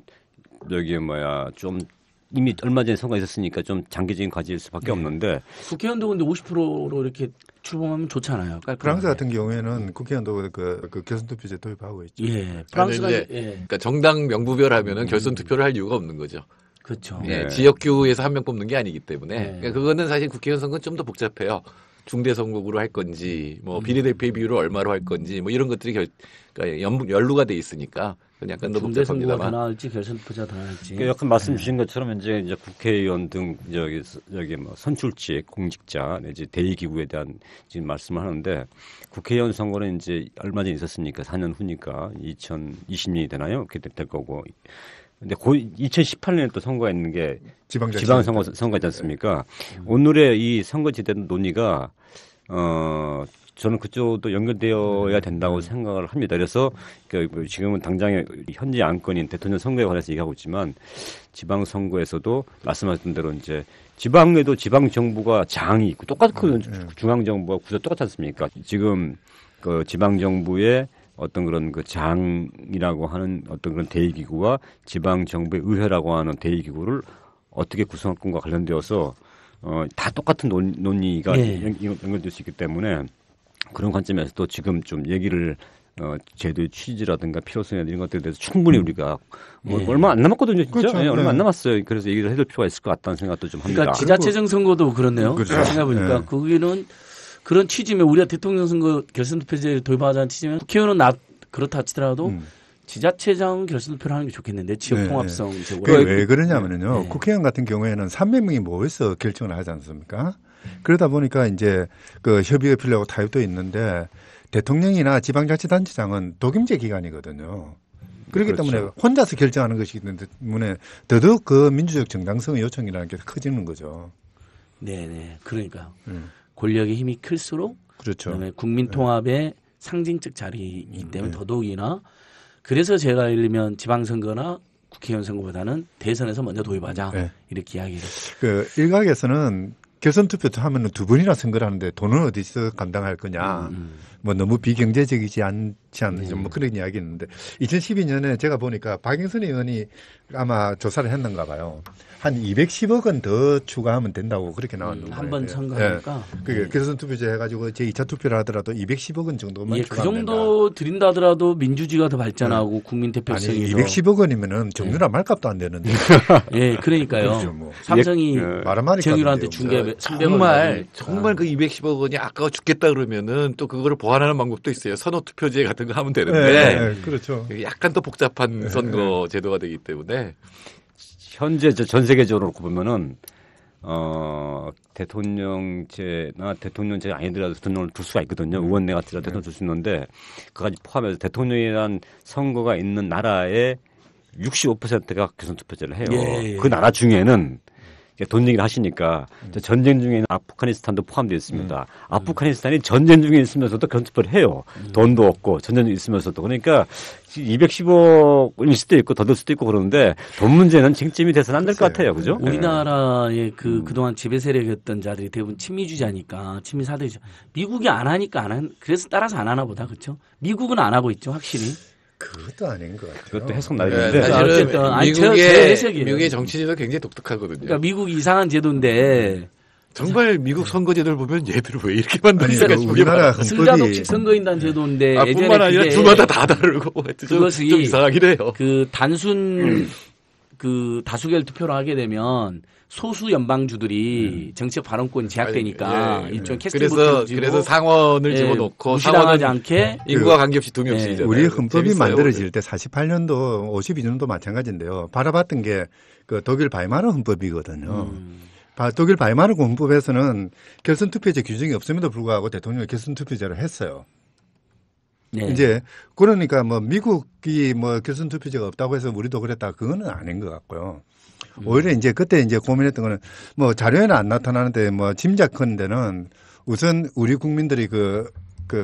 좀 이미 얼마 전에 선거가 있었으니까 좀 장기적인 과제일 수밖에 없는데 국회의원도 근데 50%로 이렇게 출범하면 좋잖아요. 깔끔하게. 프랑스 같은 경우에는 국회의원도 그 결선 투표제 도입하고 있죠. 예. 프랑스가 그러니까 정당 명부별하면은 결선 투표를 할 이유가 없는 거죠. 그렇죠. 예, 지역구에서 한 명 뽑는 게 아니기 때문에 그러니까 그거는 사실 국회의원 선거는 좀 더 복잡해요. 중대 선거구로 할 건지 뭐 비례대표 비율을 얼마로 할 건지 뭐 이런 것들이 그러니까 연루가 돼 있으니까 약간 더 중대 선거가 복잡합니다만. 더 나을지 결선 투표자 더 나을지. 그러니까 약간 말씀 주신 것처럼 이제 국회의원 등 여기 뭐 선출직 공직자 내지 대의기구에 대한 지금 말씀을 하는데 국회의원 선거는 이제 얼마 전에 있었으니까 4년 후니까 2020년이 되나요? 그렇게 될 거고. 근데 2018년에 또 선거가 있는 게 지방선거지 않습니까? 오늘의 이 선거제도 논의가 저는 그쪽도 연결되어야 된다고 생각을 합니다. 그래서 지금은 당장의 현재 안건인 대통령 선거에 관해서 얘기하고 있지만 지방선거에서도 말씀하신 대로 이제 지방에도 지방정부가 장이 있고 똑같고 중앙정부가 구조 똑같지 않습니까? 지금 그 지방정부의 어떤 그런 그 장이라고 하는 어떤 그런 대의기구와 지방정부의 의회라고 하는 대의기구를 어떻게 구성할 건과 관련되어서 다 똑같은 논의가 연결될 수 있기 때문에 그런 관점에서 또 지금 좀 얘기를 제도의 취지라든가 필요성이나 이런 것들에 대해서 충분히 우리가 얼마 안 남았거든요, 진짜. 그렇죠. 네. 얼마 안 남았어요. 그래서 얘기를 해줄 필요가 있을 것 같다는 생각도 좀 합니다. 그러니까 지자체장 선거도 그렇네요. 그렇죠. 생각해보니까 거기는 그런 취지면 우리가 대통령 선거 결선 투표제를 도입하자는 취지면 국회의원은 그렇다 치더라도 지자체장 결선 투표를 하는 게 좋겠는데 지역 통합성적으로. 왜 그러냐면요. 국회의원 같은 경우에는 300명이 모여서 결정을 하지 않습니까? 그러다 보니까 이제 그 협의가 필요하고 타협도 있는데 대통령이나 지방자치단체장은 독임제 기관이거든요. 그렇기 그렇죠. 때문에 혼자서 결정하는 것이기 때문에 더더욱 그 민주적 정당성의 요청이라는 게 커지는 거죠. 네네. 그러니까요. 권력의 힘이 클수록 그렇죠. 그다음에 국민 통합의 상징적 자리이기 때문에 더더욱이나 그래서 제가 예를 들면 지방선거나 국회의원 선거보다는 대선에서 먼저 도입하자 이렇게 이야기를. 그 일각에서는 결선 투표 하면은 두 번이나 선거를 하는데 돈은 어디서 감당할 거냐. 뭐 너무 비경제적이지 않지 않는지 뭐 그런 이야기 있는데 2012년에 제가 보니까 박영선 의원이 아마 조사를 했는가 봐요. 한 210억 원 더 추가하면 된다고 그렇게 나왔는 거예요. 한 번 선거하니까. 그게 결선 투표제 해가지고 제 2차 투표를 하더라도 210억 원 정도만 그 추가하면 정도 드린다 하더라도 민주주의가 더 발전하고 국민 대표성이 아니 210억 원이면은 정유라 말값도 안 되는데. 예, 그러니까요. 그렇죠, 뭐. 삼성이 말아말이 정유라한테 값인데요. 중개 300원 정말 그 210억 원이 아까워 죽겠다 그러면은 또 그거를 보완하는 방법도 있어요. 선호 투표제 같은 거 하면 되는데. 그렇죠. 약간 더 복잡한 선거 제도가 되기 때문에. 현재 전 세계적으로 놓고 보면은 대통령제나 대통령제 아니더라도 대통령을 둘 수가 있거든요. 의원내 같으라도 대통령 둘 수 있는데 그까지 포함해서 대통령이란 선거가 있는 나라의 65%가 결선 투표제를 해요. 그 나라 중에는 돈 얘기를 하시니까 전쟁 중에는 아프가니스탄도 포함되어 있습니다. 아프가니스탄이 전쟁 중에 있으면서도 결선 투표를 해요. 돈도 없고 전쟁 중에 있으면서도. 그러니까 210억일 수도 있고 더 될 수도 있고 그러는데 돈 문제는 쟁점이 돼서는 안 될 것 같아요. 그죠? 우리나라의 그동안 지배 세력이었던 자들이 대부분 친미주의자니까 친미사대주의. 미국이 안 하니까 그래서 따라서 안 하나 보다. 그렇죠? 미국은 안 하고 있죠. 확실히. 그것도 아닌 것 같아요. 그것도 해석 나는데 사실은 미국의 정치제도 굉장히 독특하거든요. 그러니까 미국이 이상한 제도인데 정말 미국 선거제도를 보면 얘들을 왜 이렇게 만드는가 우리나라 헌법이 승자독식 선거인단 제도인데 뿐만 아니라 주마다 다 다르고 그것이 좀 이상하긴 해요. 그 단순 그 다수결 투표를 하게 되면 소수 연방주들이 정치적 발언권 제약되니까 일종 캐스팅 보트를 그래서 상원을 집어넣고 무시당하지 않게 인구와 관계없이 2명씩이잖아요. 우리 헌법이 만들어질 때 48년도 52년도 마찬가지인데요. 바라봤던 게 그 독일 바이마르 헌법이거든요. 독일 바이마르 헌법에서는 결선 투표제 규정이 없음에도 불구하고 대통령이 결선 투표제를 했어요. 네. 이제 그러니까 뭐 미국이 뭐 결선 투표제가 없다고 해서 우리도 그랬다 그거는 아닌 것 같고요. 오히려 이제 그때 이제 고민했던 거는 뭐 자료에는 안 나타나는데 뭐 짐작컨대는 우선 우리 국민들이 그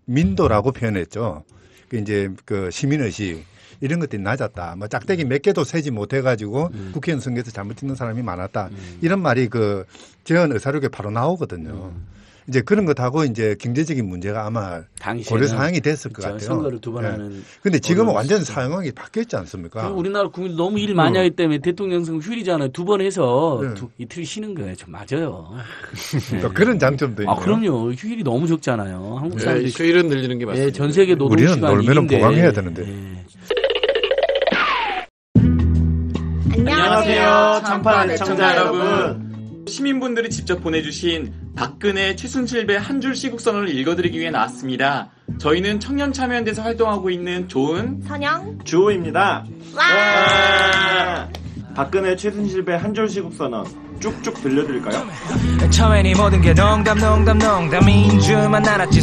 민도라고 표현했죠. 그 이제 그 시민의식 이런 것들이 낮았다. 뭐 짝대기 몇 개도 세지 못해가지고 국회의원 선거에서 잘못 찍는 사람이 많았다. 이런 말이 그 재헌 의사록에 바로 나오거든요. 이제 그런 것하고 이제 경제적인 문제가 아마 고려 사항이 됐을 것 같아요. 선거를 두 번 하는. 근데 지금은 완전 상황이 바뀌었지 않습니까? 우리나라 국민 너무 일 많이 하기 때문에 대통령 선거 휴일이잖아요. 두 번 해서 이틀 쉬는 거예요. 좀 맞아요. 그러니까 그런 장점도 있네요. 그럼요. 휴일이 너무 적잖아요. 한국 사람들이 휴일은 늘리는 게 맞습니다. 전 세계 노동 우리는 시간이 놀면은 보강해야 되는데. 안녕하세요. 참파 시청자 여러분. 시민분들이 직접 보내주신 박근혜, 최순실 배 한 줄 시국선언을 읽어드리기 위해 나왔습니다. 저희는 청년참여연대에서 활동하고 있는 조은, 선영, 주호입니다. 와! 박근혜, 최순실 배 한 줄 시국선언 쭉쭉 들려드릴까요? 처음엔 이 모든 게 농담인 줄만 알았지.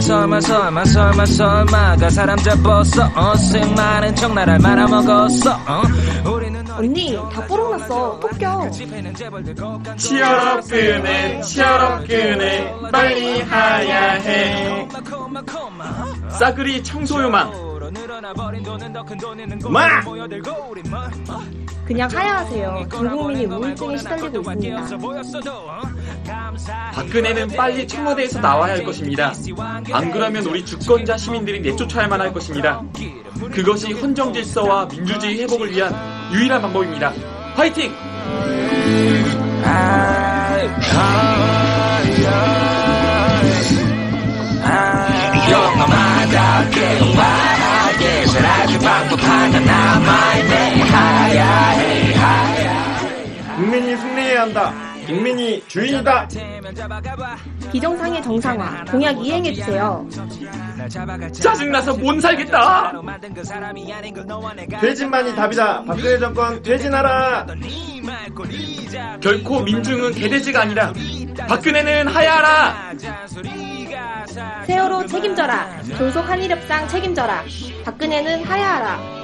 설마가 사람 잡았어. 생많은 척 나를 말아먹었어. 언니 다 뽀록났어. 뽑겨. 치열업 그네 빨리 하야해. 싸그리 청소요망 마! 그냥 하야하세요. 전 국민이 우울증에 시달리고 있습니다. 박근혜는 빨리 청와대에서 나와야 할 것입니다. 안 그러면 우리 주권자 시민들이 내쫓아야만 할 것입니다. 그것이 헌정 질서와 민주주의 회복을 위한 유일한 방법입니다. 화이팅! 국민이 승리해야 한다. 국민이 주인이다. 비정상의 정상화 공약 이행해주세요. 짜증나서 못 살겠다. 퇴진만이 답이다. 박근혜 정권 퇴진하라. 결코 민중은 개돼지가 아니라 박근혜는 하야하라. 세월호 책임져라. 졸속 한일협상 책임져라. 박근혜는 하야하라.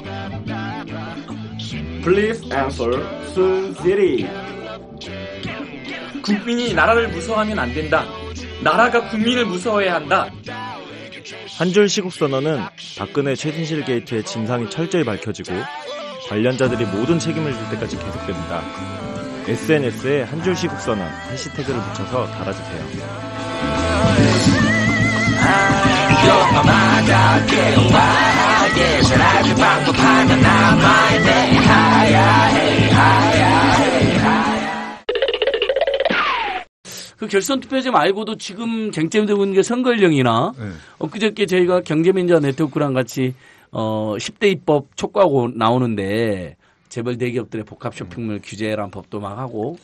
Please answer sincerely. 국민이 나라를 무서워하면 안 된다. 나라가 국민을 무서워해야 한다. 한 줄 시국선언은 박근혜 최순실 게이트의 진상이 철저히 밝혀지고 관련자들이 모든 책임을 질 때까지 계속됩니다. SNS에 한 줄 시국선언 해시태그를 붙여서 달아주세요. 그 결선 투표제 말고도 지금 쟁점되고 있는 게 선거연령이나 엊그저께 저희가 경제민주화 네트워크랑 같이 10대 입법 촉구하고 나오는데 재벌 대기업들의 복합 쇼핑몰 규제라는 법도 막 하고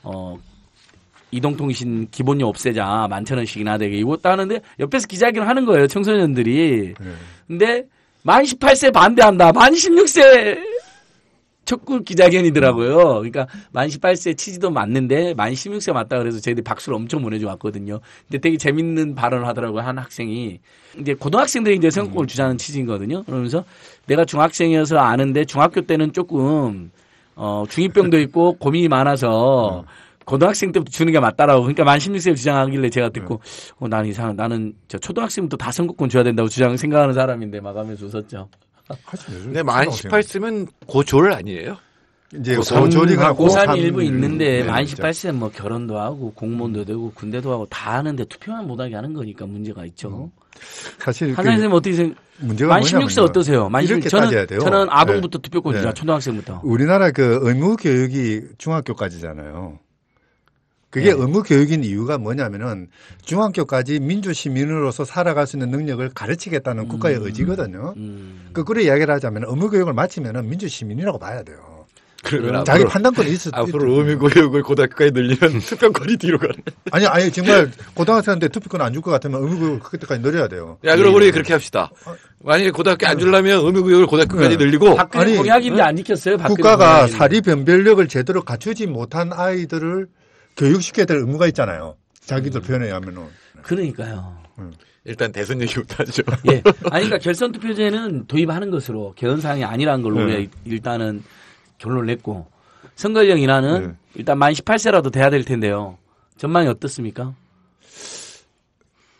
이동통신 기본료 없애자 11,000원씩이나 되게 이것도 하는데 옆에서 기자회견을 하는 거예요. 청소년들이. 근데 만 18세 반대한다. 만 16세 촉구 기자회견이더라고요. 그러니까 만 18세 취지도 맞는데 만 16세 맞다 그래서 저희들이 박수를 엄청 보내줘 왔거든요. 근데 되게 재밌는 발언을 하더라고요. 한 학생이. 이제 고등학생들이 이제 선거를 주자는 취지거든요. 그러면서 내가 중학생이어서 아는데 중학교 때는 조금 중2병도 있고 고민이 많아서 고등학생 때부터 주는 게 맞다라고. 그러니까 만 16세를 주장하길래 제가 듣고 나는 저 초등학생부터 다 선거권 줘야 된다고 생각하는 사람인데 막 하면서 웃었죠. 근데 만 18세면 고졸 아니에요? 이제 고졸이가 고3이 일부 있는데 만 18세는 뭐 결혼도 하고 공무원도 되고 군대도 하고 다 하는데 투표만 못하게 하는 거니까 문제가 있죠. 사실 한상 선생님 어떻게 문제가 만 16세 어떠세요? 이렇게 따져야 돼요. 저는 아동부터 투표권 주자. 초등학생부터. 우리나라 그 의무 교육이 중학교까지잖아요. 그게 의무 교육인 이유가 뭐냐면은 중학교까지 민주 시민으로서 살아갈 수 있는 능력을 가르치겠다는 국가의 의지거든요. 거꾸로 이야기를 하자면 의무 교육을 마치면은 민주 시민이라고 봐야 돼요. 그러면 자기 판단권이 있을 앞으로 의무 교육을 고등학교까지 늘리면 투표권이 뒤로 가네. 아니 정말 고등학생한테 투표권 안 줄 것 같으면 의무 교육 그때까지 늘려야 돼요. 야, 그럼 우리 그렇게 합시다. 만약에 고등학교 안 주려면 의무 교육을 고등학교까지 늘리고. 박근혜 공약인데 안 지켰어요. 국가가 사리 변별력을 제대로 갖추지 못한 아이들을 교육시켜야 될 의무가 있잖아요. 자기들 표현에 의하면은. 그러니까요. 일단 대선 얘기부터 하죠. 예. 아니, 그러니까 결선 투표제는 도입하는 것으로 개헌사항이 아니라는 걸로 우리가 일단은 결론을 냈고 선거연령 인하는 일단 만 18세라도 돼야 될 텐데요. 전망이 어떻습니까?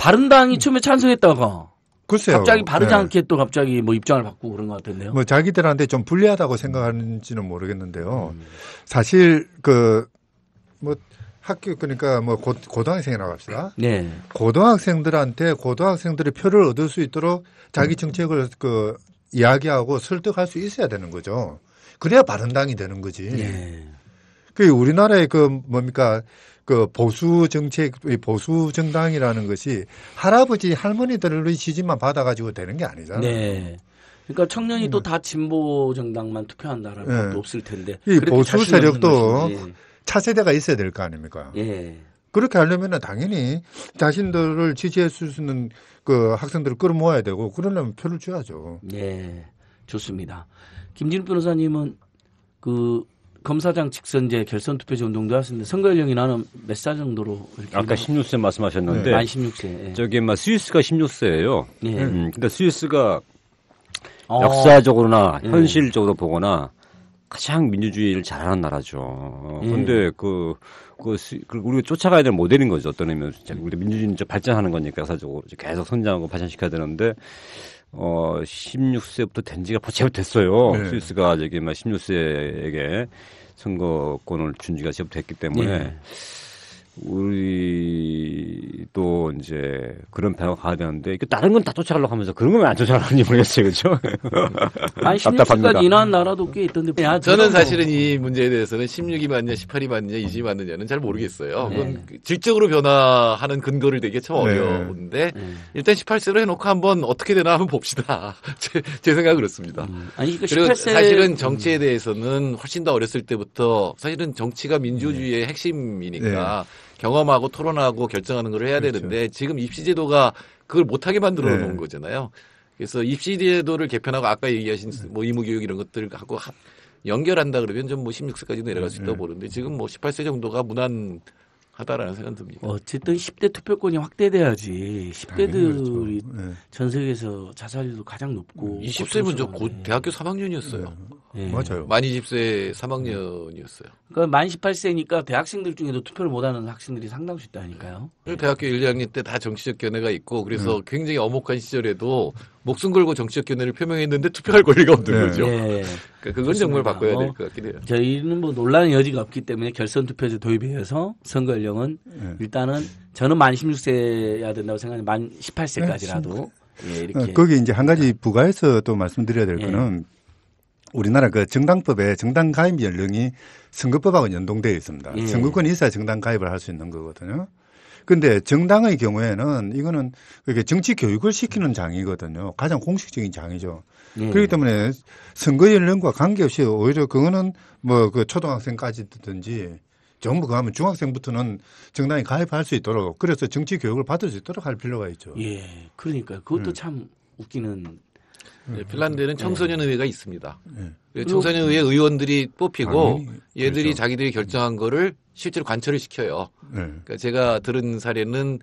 바른당이 처음에 찬성했다가 글쎄요. 갑자기 바르지 네. 않게 또 갑자기 뭐 입장을 바꾸고 그런 것 같은데요. 뭐 자기들한테 좀 불리하다고 생각하는지는 모르겠는데요. 사실 뭐 학교 그러니까 뭐 고등학생이라고 합시다. 네. 고등학생들의 표를 얻을 수 있도록 자기 정책을 이야기하고 설득할 수 있어야 되는 거죠. 그래야 바른당이 되는 거지. 네. 그 우리나라의 뭡니까 보수 정책, 보수 정당이라는 것이 할아버지 할머니들의 지지만 받아가지고 되는 게 아니잖아요. 네. 그러니까 청년이 또 다 진보 정당만 투표한다라는 네. 것도 없을 텐데. 이 보수 세력도 것인지. 차세대가 있어야 될 거 아닙니까? 예. 그렇게 하려면 당연히 자신들을 지지할 수 있는 그 학생들을 끌어모아야 되고 그러려면 표를 줘야죠. 네. 좋습니다. 김진욱 변호사님은 검사장 직선제 결선 투표제 운동도 하셨는데 선거 연령이 나는 몇 살 정도로 이렇게 아까 16세 말씀하셨는데 만 16세. 예. 저기 스위스가 16세예요. 예. 근데 스위스가 역사적으로나 현실적으로 보거나 가장 민주주의를 잘하는 나라죠. 그런데 우리가 쫓아가야 될 모델인 거죠. 어떤 의미에서 우리 민주주의는 발전하는 거니까 역사적으로 계속 성장하고 발전시켜야 되는데 16세부터 된 지가 벌써 됐어요. 네. 스위스가 16세에게 선거권을 준 지가 제법 됐기 때문에 네. 우리도 이제 그런 배가 가야 되는데 다른 건 다 쫓아가려고 하면서 그런 건 안 쫓아가는지 모르겠어요. 그렇죠? 아니 16세까지 인한 나라도 꽤 있던데. 저는 사실은 이 문제에 대해서는 16이 맞냐 18이 맞냐 20이 맞느냐는 잘 모르겠어요. 그건 질적으로 변화하는 근거를 되게 참 어려운데 일단 18세로 해놓고 한번 어떻게 되나 한번 봅시다. 제 생각은 그렇습니다. 아니, 그리고 18세... 사실은 정치에 대해서는 훨씬 더 어렸을 때부터 사실은 정치가 민주주의의 핵심이니까 경험하고 토론하고 결정하는 걸 해야 되는데 지금 입시제도가 그걸 못하게 만들어 놓은 거잖아요. 그래서 입시제도를 개편하고 아까 얘기하신 뭐 의무교육 이런 것들하고 연결한다 그러면 좀 뭐 16세까지 내려갈 수 있다고 보는데 지금 뭐 18세 정도가 무난하다라는 생각이 듭니다. 어쨌든 10대 투표권이 확대돼야지 10대들이 전 세계에서 자살률도 가장 높고 20세면 저 대학교 3학년이었어요. 맞아요. 만 20세 3학년이었어요. 그러니까 만 18세니까 대학생들 중에도 투표를 못하는 학생들이 상당수 있다니까요. 대학교 1, 2학년 때 다 정치적 견해가 있고 그래서 굉장히 엄혹한 시절에도 목숨 걸고 정치적 견해를 표명했는데 투표할 권리가 없는 거죠. 그러니까 그건 정말 바꿔야 될 것 같긴 해요. 저희는 뭐 논란의 여지가 없기 때문에 결선 투표제 도입해서 선거 연령은 일단은 저는 만 16세여야 된다고 생각하는데 만 18세까지라도 이렇게. 거기 이제 한 가지 부가해서 또 말씀드려야 될 거는 우리나라 정당법에 정당 가입 연령이 선거법하고 연동되어 있습니다. 선거권이 있어야 정당 가입을 할 수 있는 거거든요. 그런데 정당의 경우에는 이거는 정치 교육을 시키는 장이거든요. 가장 공식적인 장이죠. 그렇기 때문에 선거 연령과 관계없이 오히려 그거는 뭐 초등학생까지든지 전부 그거 하면 중학생부터는 정당에 가입할 수 있도록 그래서 정치 교육을 받을 수 있도록 할 필요가 있죠. 예, 그러니까 그것도 참 웃기는. 핀란드에는 청소년 의회가 있습니다. 청소년 의회 의원들이 뽑히고 얘들이 그렇죠. 자기들이 결정한 거를 실제로 관철을 시켜요. 그러니까 제가 들은 사례는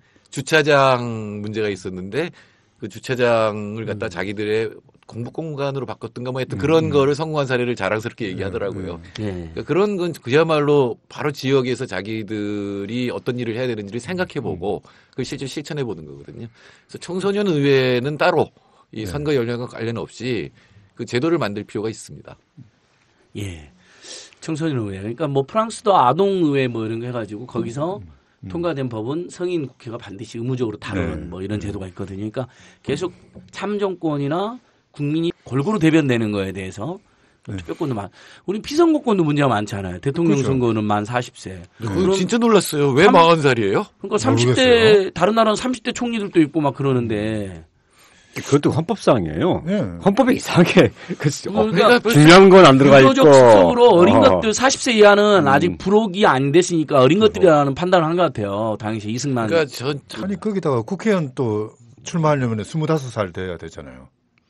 주차장 문제가 있었는데 그 주차장을 갖다 자기들의 공부 공간으로 바꿨던가 뭐 하여튼 그런 거를 성공한 사례를 자랑스럽게 얘기하더라고요. 그러니까 그런 건 그야말로 바로 지역에서 자기들이 어떤 일을 해야 되는지를 생각해보고 그걸 실제 실천해보는 거거든요. 그래서 청소년 의회는 따로 이 선거 연령과 관련 없이 그 제도를 만들 필요가 있습니다. 예. 청소년 의회. 그러니까 뭐 프랑스도 아동 의회 뭐 이런 거 해가지고 거기서 통과된 법은 성인 국회가 반드시 의무적으로 다루는 뭐 이런 제도가 있거든요. 그러니까 계속 참정권이나 국민이 골고루 대변되는 거에 대해서 투표권도 우리 피선거권도 문제가 많잖아요. 대통령 그렇죠. 선거는 만 40세. 그건 진짜 놀랐어요. 왜 40살이에요? 그러니까 30대 다른 나라는 30대 총리들도 있고 막 그러는데. 그것도 헌법상이에요. 네. 헌법에 이상하게 그러니까 중요한 건 안 들어가 있고. 구조적으로 어린 것들 40세 이하는 아직 불혹이 안 됐으니까 어린 것들이라는 판단을 한 것 같아요. 당시 이승만. 그러니까 아니 거기다가 국회의원 또 출마하려면 25살 돼야 되잖아요.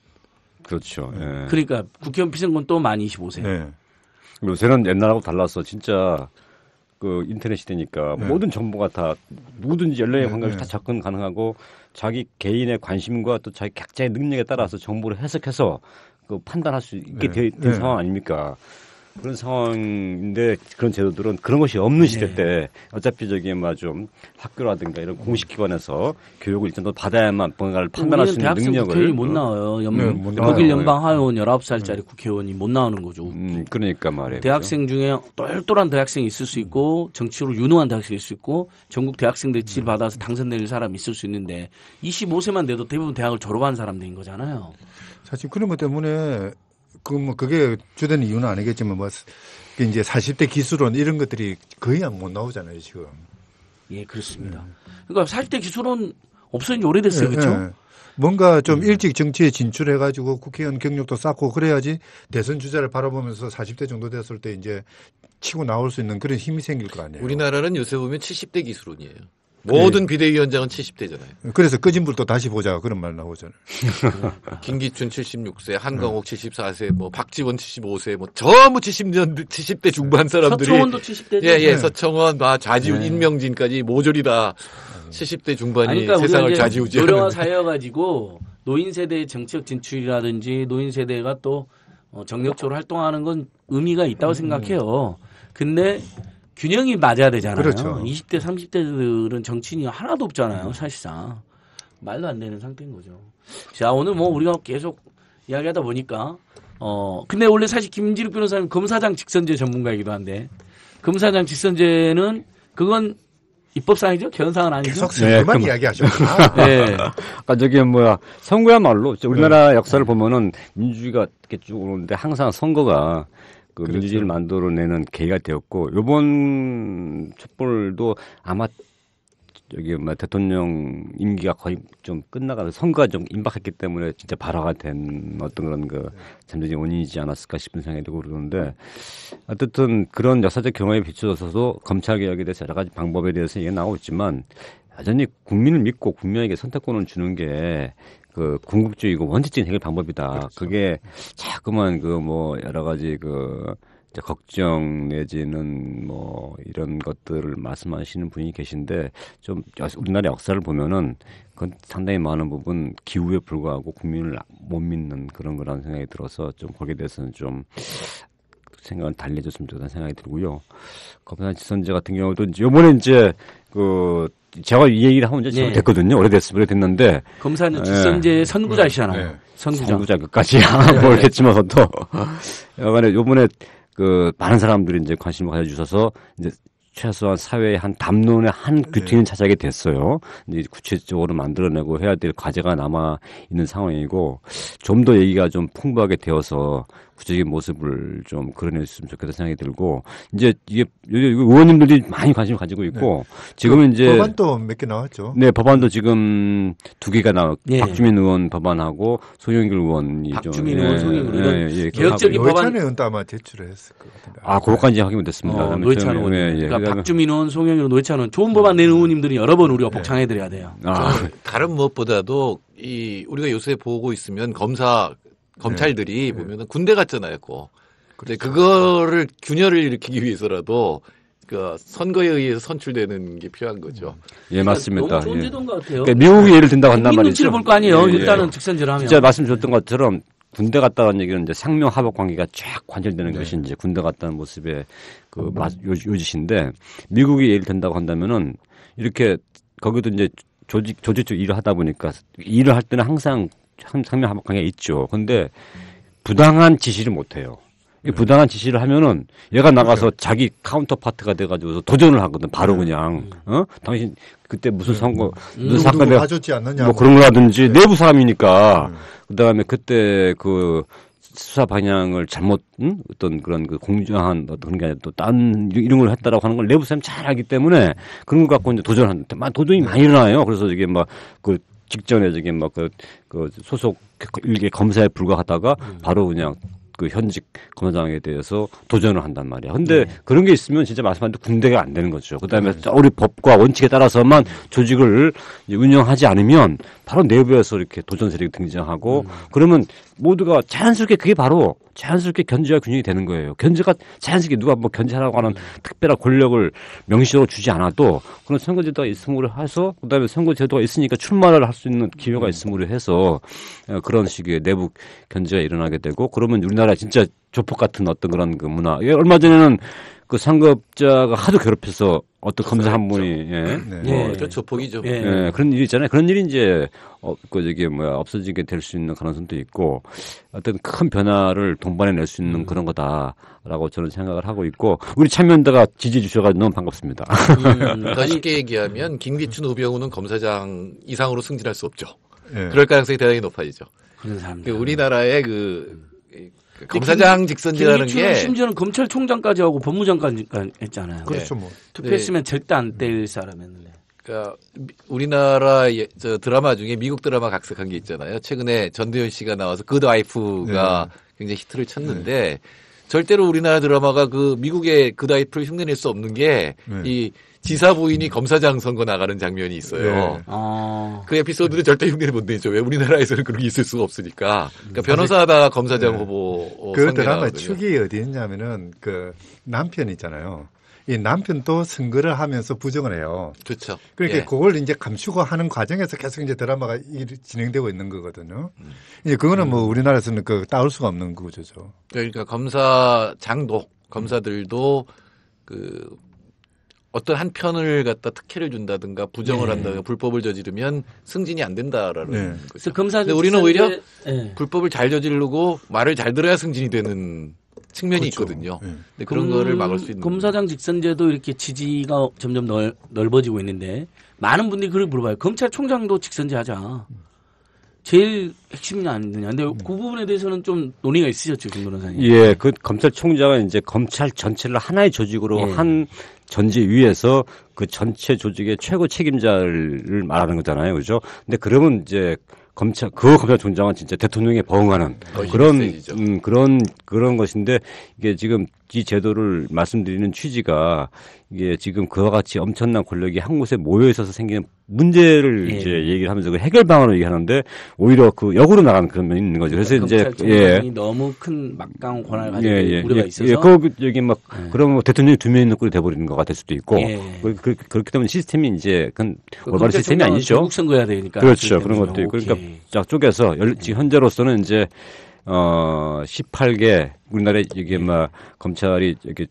그렇죠. 예. 그러니까 국회의원 피선권 또 만 25세. 네. 요새는 옛날하고 달라서 진짜 그 인터넷 시대니까 모든 정보가 다 누구든지 연령에 관계없이 다 접근 가능하고 자기 개인의 관심과 또 자기 각자의 능력에 따라서 정보를 해석해서 그 판단할 수 있게 된 상황 아닙니까? 그런 상황인데 그런 제도들은 그런 것이 없는 시대 때 어차피 저기 좀 학교라든가 이런 공식기관에서 교육을 일단 또 받아야만 뭔가를 판단할 수 있는 대학생 능력을 국회의원이 못 나와요. 못 나와요. 독일 연방 하원 19살짜리 국회의원이 못 나오는 거죠. 그러니까 말이에요. 대학생 중에 똘똘한 대학생이 있을 수 있고 정치로 유능한 대학생이 있을 수 있고 전국 대학생들 질 받아서 당선될 사람이 있을 수 있는데 25세만 돼도 대부분 대학을 졸업한 사람들인 거잖아요. 사실 그런 것 때문에 그게 주된 이유는 아니겠지만 이제 40대 기술원 이런 것들이 거의 못 나오잖아요 지금. 예, 그렇습니다. 그러니까 40대 기술원 없어진 지 오래됐어요, 그렇죠? 뭔가 좀 일찍 정치에 진출해가지고 국회의원 경력도 쌓고 그래야지 대선 주자를 바라보면서 40대 정도 됐을 때 이제 치고 나올 수 있는 그런 힘이 생길 거 아니에요. 우리나라는 요새 보면 70대 기술원이에요. 모든 비대위원장은 70대잖아요. 그래서 꺼진 불도 다시 보자 그런 말 나오잖아요. 김기춘 76세, 한강옥 74세, 뭐 박지원 75세, 뭐 전부 70대 중반 사람들이. 서청원도 70대죠. 예, 서청원, 좌지훈, 인명진까지 모조리 다 70대 중반이 그러니까 세상을 좌지우지하는. 노령화 사회여가지고 노인 세대의 정치적 진출이라든지 노인 세대가 또 정력적으로 활동하는 건 의미가 있다고 생각해요. 근데 균형이 맞아야 되잖아요. 그렇죠. 20대, 30대들은 정치인이 하나도 없잖아요, 사실상. 말도 안 되는 상태인 거죠. 자, 오늘 우리가 계속 이야기하다 보니까, 근데 원래 사실 김지륵 변호사는 검사장 직선제 전문가이기도 한데, 검사장 직선제는 그건 입법사항이죠? 견사항은 아니죠? 계속 그만 이야기하셨구나. 네. 선거야말로 우리나라 역사를 보면은 민주주의가 이렇게 쭉 오는데 항상 선거가 그렇죠. 민주주의를 만들어내는 계기가 되었고 이번 촛불도 아마 대통령 임기가 거의 좀 끝나가서 선거가 좀 임박했기 때문에 진짜 발화가 된 어떤 그런 잠재적인 원인이지 않았을까 싶은 생각이 들고 그러는데 어쨌든 그런 역사적 경험에 비추어서도 검찰 개혁에 대해서 여러 가지 방법에 대해서 얘기가 나오고 있지만 여전히 국민을 믿고 국민에게 선택권을 주는 게 궁극적이고 원칙적인 해결 방법이다. 그렇죠. 그게 자꾸만 여러 가지 걱정 내지는 이런 것들을 말씀하시는 분이 계신데 좀 우리나라 역사를 보면은 그건 상당히 많은 부분 기우에 불과하고 국민을 못 믿는 그런 거라는 생각이 들어서 좀 거기에 대해서는 좀 생각을 달래줬으면 좋겠다는 생각이 들고요. 검사 직선제 같은 경우도 요번에 이제 제가 이 얘기를 하면 이제 됐거든요. 오래됐는데. 검사 직선제 선구자시잖아요. 선구자 끝까지 모르겠지만서도. 요번에 많은 사람들이 이제 관심을 가져주셔서 이제 최소한 사회의 한 담론의 한 귀퉁이를 차지하게 됐어요. 이제 구체적으로 만들어내고 해야 될 과제가 남아 있는 상황이고 좀 더 얘기가 좀 풍부하게 되어서 구체적인 모습을 좀 그려냈으면 좋겠다 생각이 들고 이제 이게 의원님들이 많이 관심을 가지고 있고 지금은 이제 법안도 몇 개 나왔죠. 네, 법안도 지금 2개가 박주민 의원 법안하고 송영길 의원이 박주민 의원, 송영길 의원 개혁적인 법안. 노회찬 의원도 아마 제출했을 것 같은데. 그것까지 확인이 됐습니다. 노회찬 의원. 그러니까 박주민 의원, 송영길 의원, 노회찬 의원 좋은 법안 낸 의원님들이 여러 번 우리가 복창해드려야 돼요. 다른 무엇보다도 우리가 요새 보고 있으면 검찰들이 보면은 군대 갔잖아요, 근데 그거를 균열을 일으키기 위해서라도 선거에 의해서 선출되는 게 필요한 거죠. 예, 맞습니다. 너무 좋은 제도인 것 같아요. 그러니까 미국이 예를 든다고 한단 말이죠. 눈치를 볼 거 아니에요. 일단은 직선제를 하면. 진짜 말씀드렸던 것처럼 군대 갔다는 얘기는 이제 상명 하복 관계가 쫙 관절되는 것이 이제 군대 갔다는 모습의 요짓인데 미국이 예를 든다고 한다면은 이렇게 거기도 이제 조직적 일을 하다 보니까 일을 할 때는 항상 상명 하복 관계가 있죠. 근데 부당한 지시를 못 해요. 부당한 지시를 하면은 얘가 나가서 자기 카운터 파트가 돼가지고 도전을 하거든. 바로 그냥 당신 그때 무슨 선거 무슨 사건에 봐줬지 않느냐 그런 거라든지 내부 사람이니까 그다음에 그때 수사 방향을 잘못 어떤 그런 공정한 그런 게 아니라 또 딴 이런 걸 했다라고 하는 걸 내부 사람이 잘 알기 때문에 그런 걸 갖고 이제 도전하는데 도전이 많이 일어나요. 그래서 이게 직전에 저기 소속 일개 검사에 불과하다가 바로 그냥 현직 검사장에 대해서 도전을 한단 말이야. 근데 그런 게 있으면 진짜 말씀하신 대로 군대가 안 되는 거죠. 그다음에 우리 법과 원칙에 따라서만 조직을 운영하지 않으면 바로 내부에서 이렇게 도전 세력이 등장하고 그러면 모두가 자연스럽게 그게 바로 자연스럽게 견제와 균형이 되는 거예요. 견제가 자연스럽게 누가 뭐 견제하라고 하는 특별한 권력을 명시적으로 주지 않아도 그런 선거제도가 있음으로 해서 그다음에 선거제도가 있으니까 출마를 할 수 있는 기회가 있음으로 해서 그런 식의 내부 견제가 일어나게 되고 그러면 우리나라 진짜 조폭 같은 어떤 그런 그 문화. 얼마 전에는 그 상급자가 하도 괴롭혀서 어떤 검사 한 분이 조폭이죠. 그런 일이 있잖아요. 그런 일이 이제 없어지게 될 수 있는 가능성도 있고 어떤 큰 변화를 동반해낼 수 있는 그런 거다라고 저는 생각을 하고 있고 우리 참여연대가 지지해 주셔가지고 너무 반갑습니다. 더 쉽게 얘기하면 김기춘, 우병우는 검사장 이상으로 승진할 수 없죠. 그럴 가능성이 대단히 높아지죠. 우리나라의 검사장 직선제라는 게 심지어는 검찰총장까지 하고 법무장관까지 했잖아요. 그렇죠, 뭐. 투표했으면 절대 안 뗄 사람이었는데. 그러니까 우리나라 저 드라마 중에 미국 드라마 각색한 게 있잖아요. 최근에 전도연 씨가 나와서 굿 와이프가 굉장히 히트를 쳤는데 절대로 우리나라 드라마가 그 미국의 굿 와이프를 흉내낼 수 없는 게 이 지사 부인이 검사장 선거 나가는 장면이 있어요. 그 에피소드는 절대 흉내를 못 내죠. 왜 우리나라에서는 그런 게 있을 수가 없으니까. 그러니까 변호사하다가 검사장 후보 그 드라마의 축이 어디 있냐면은 그 남편 있잖아요. 이 남편도 선거를 하면서 부정을 해요. 그렇죠. 그러니까 그걸 이제 감추고 하는 과정에서 계속 이제 드라마가 진행되고 있는 거거든요. 이제 그거는 뭐 우리나라에서는 따올 수가 없는 구조죠. 그러니까 검사들도 어떤 한 편을 갖다 특혜를 준다든가 부정을 한다든가 불법을 저지르면 승진이 안 된다라는 거죠. 근데 우리는 오히려 불법을 잘 저지르고 말을 잘 들어야 승진이 되는 측면이 있거든요. 근데 그런 거를 막을 수 있는 검사장 직선제도 이렇게 지지가 점점 넓어지고 있는데 많은 분들이 그걸 물어봐요. 검찰총장도 직선제 하자. 제일 핵심이 아니냐. 근데 그 부분에 대해서는 좀 논의가 있으셨죠, 김 변호사님. 예, 그 검찰총장은 이제 검찰 전체를 하나의 조직으로 한 전제 위에서 그 전체 조직의 최고 책임자를 말하는 거잖아요, 그죠? 근데 그러면 이제 검찰총장은 진짜 대통령에 버응하는 그런 것인데 이게 지금 이 제도를 말씀드리는 취지가 이게 지금 그와 같이 엄청난 권력이 한 곳에 모여 있어서 생기는 문제를 이제 얘기를 하면서 그 해결 방안을 얘기하는데 오히려 그 역으로 나가는 그런 면이 있는 거죠. 그래서 이제 검찰총장이 너무 큰 막강 권한을 가지고 우려가 있어서 여기 그러면 대통령이 두 명 있는 꼴이 돼버리는 거가 될 수도 있고 그렇기 때문에 시스템이 이제 올바른 시스템이 아니죠. 전국 선거해야 되니까 그렇죠. 그런 것도 있고 그러니까 쫙 쪼개서 지금 현재로서는 이제 18개 우리나라에 이게 검찰이 이렇게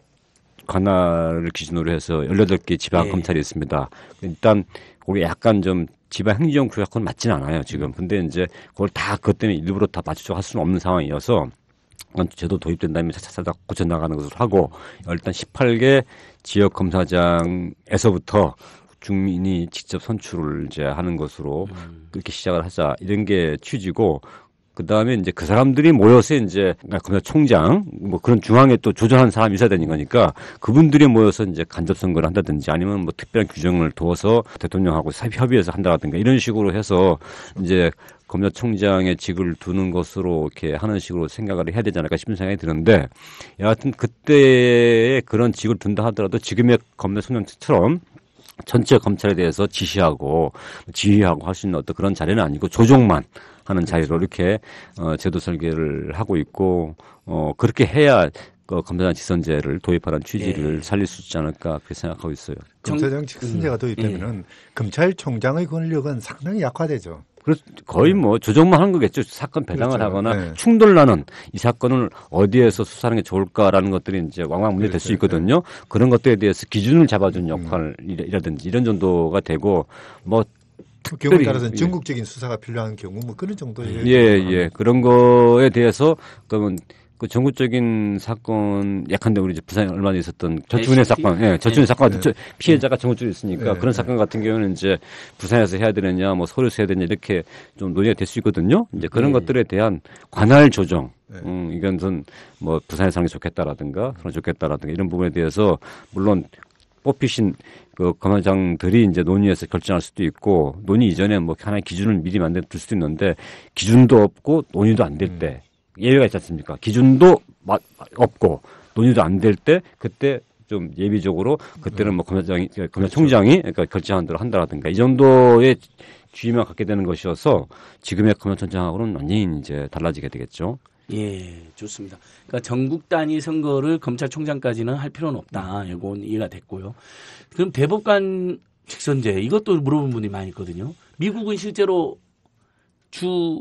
관할을 기준으로 해서 18개 지방 검찰이 있습니다. 일단 거기 약간 좀 지방 행정 구역은 맞지는 않아요, 지금. 근데 이제 그걸 다 그것 때문에 일부러 다 맞추려고 할 수는 없는 상황이어서 제도 도입된 다음에 살짝 고쳐 나가는 것으로 하고 일단 18개 지역 검사장에서부터 국민이 직접 선출을 이제 하는 것으로 그렇게 시작을 하자 이런 게 취지고 그 다음에 이제 그 사람들이 모여서 이제 검찰총장 뭐 그런 중앙에 또 조정하는 사람이 있어야 되는 거니까 그분들이 모여서 이제 간접 선거를 한다든지 아니면 뭐 특별한 규정을 두어서 대통령하고 협의해서 한다든가 이런 식으로 해서 이제 검찰총장의 직을 두는 것으로 이렇게 하는 식으로 생각을 해야 되지 않을까 싶은 생각이 드는데 여하튼 그때의 그런 직을 둔다 하더라도 지금의 검찰총장처럼 전체 검찰에 대해서 지휘하고 할 수 있는 어떤 그런 자리는 아니고 조정만 하는 자리로 이렇게 제도 설계를 하고 있고 그렇게 해야 검사장 직선제를 도입하라는 취지를 살릴 수 있지 않을까 그렇게 생각하고 있어요. 검사장 직선제가 도입되면은 검찰총장의 권력은 상당히 약화되죠. 거의 뭐 조정만 하는 거겠죠. 사건 배당을 하거나 충돌나는 이 사건을 어디에서 수사하는 게 좋을까라는 것들이 이제 왕왕 문제될 수 있거든요. 그런 것들에 대해서 기준을 잡아주는 역할이라든지 이런 정도가 되고 뭐 경우에 따라서는 전국적인 수사가 필요한 경우 뭐 그런 정도의 예. 그런 거에 대해서 그러면 그 전국적인 사건 약한데 우리 이제 부산에 얼마 전에 있었던 저축은행 사건, 저축은행 사건 피해자가 전국적으로 있으니까 그런 사건 같은 경우는 이제 부산에서 해야 되느냐, 뭐 서울에서 해야 되느냐 이렇게 좀 논의가 될 수 있거든요. 이제 그런 것들에 대한 관할 조정, 이건 뭐 부산에서 하는 게 좋겠다라든가, 그런 좋겠다라든가 이런 부분에 대해서 물론 뽑히신 그 검사장들이 이제 논의해서 결정할 수도 있고 논의 이전에 뭐 하나의 기준을 미리 만들어 둘 수도 있는데 기준도 없고 논의도 안 될 때. 예외가 있지 않습니까? 기준도 없고 논의도 안 될 때 그때 좀 예비적으로 그때는 뭐 검찰총장이 그러니까 결정한 대로 한다라든가 이 정도의 주의만 갖게 되는 것이어서 지금의 검찰총장하고는 완전히 이제 달라지게 되겠죠. 예, 좋습니다. 그러니까 전국 단위 선거를 검찰총장까지는 할 필요는 없다. 이건 이해가 됐고요. 그럼 대법관 직선제 이것도 물어보는 분이 많이 있거든요. 미국은 실제로 주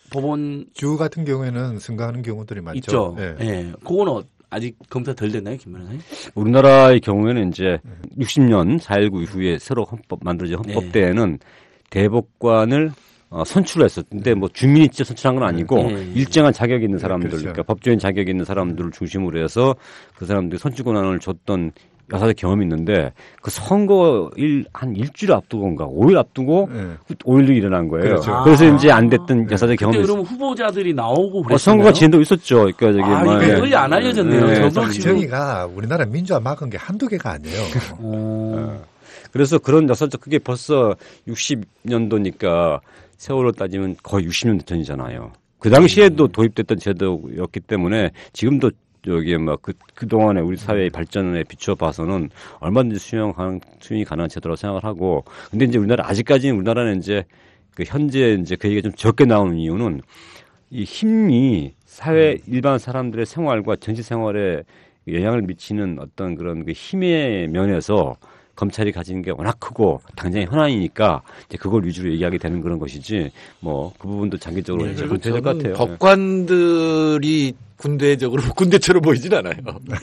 같은 경우에는 승가하는 경우들이 많죠. 있죠. 예. 예. 그거는 아직 검사 덜 됐나요, 김 변호사님? 우리나라의 경우에는 이제 60년 4.19 이후에 새로 만들어진 헌법 때에는 대법관을 선출했어. 근데 뭐 주민이 직접 선출한 건 아니고 일정한 자격이 있는 사람들, 그렇죠. 그러니까 법조인 자격이 있는 사람들을 중심으로 해서 그 사람들이 선출 권한을 줬던 여사의 경험이 있는데 그 선거 한 일주일 앞두고인가 5일 앞두고 5일로 일어난 거예요. 그렇죠. 그래서 이제 안 됐던 여사의 경험이 그때 그러면 후보자들이 나오고 그랬어요. 선거가 진행되고 있었죠. 그러니까 저기 이게 널리 안 알려졌네요. 정의가 우리나라 민주화 막은 게 한두 개가 아니에요. 그래서 그런 여사적 그게 벌써 60년도니까 세월로 따지면 거의 60년 전이잖아요. 그 당시에도 도입됐던 제도였기 때문에 지금도 여기에 막 그동안에 우리 사회의 발전에 비춰봐서는 얼마든지 수용이 가능한 제도라고 생각을 하고 근데 이제 아직까지는 우리나라는 이제 그 현재 이제 그 얘기가 좀 적게 나오는 이유는 이 힘이 사회 일반 사람들의 생활과 정치 생활에 영향을 미치는 어떤 그런 그 힘의 면에서 검찰이 가진 게 워낙 크고 당장의 현안이니까 이제 그걸 위주로 얘기하게 되는 그런 것이지 뭐 그 부분도 장기적으로 이제 그렇게 될 것 같아요. 법관들이 군대처럼 보이진 않아요.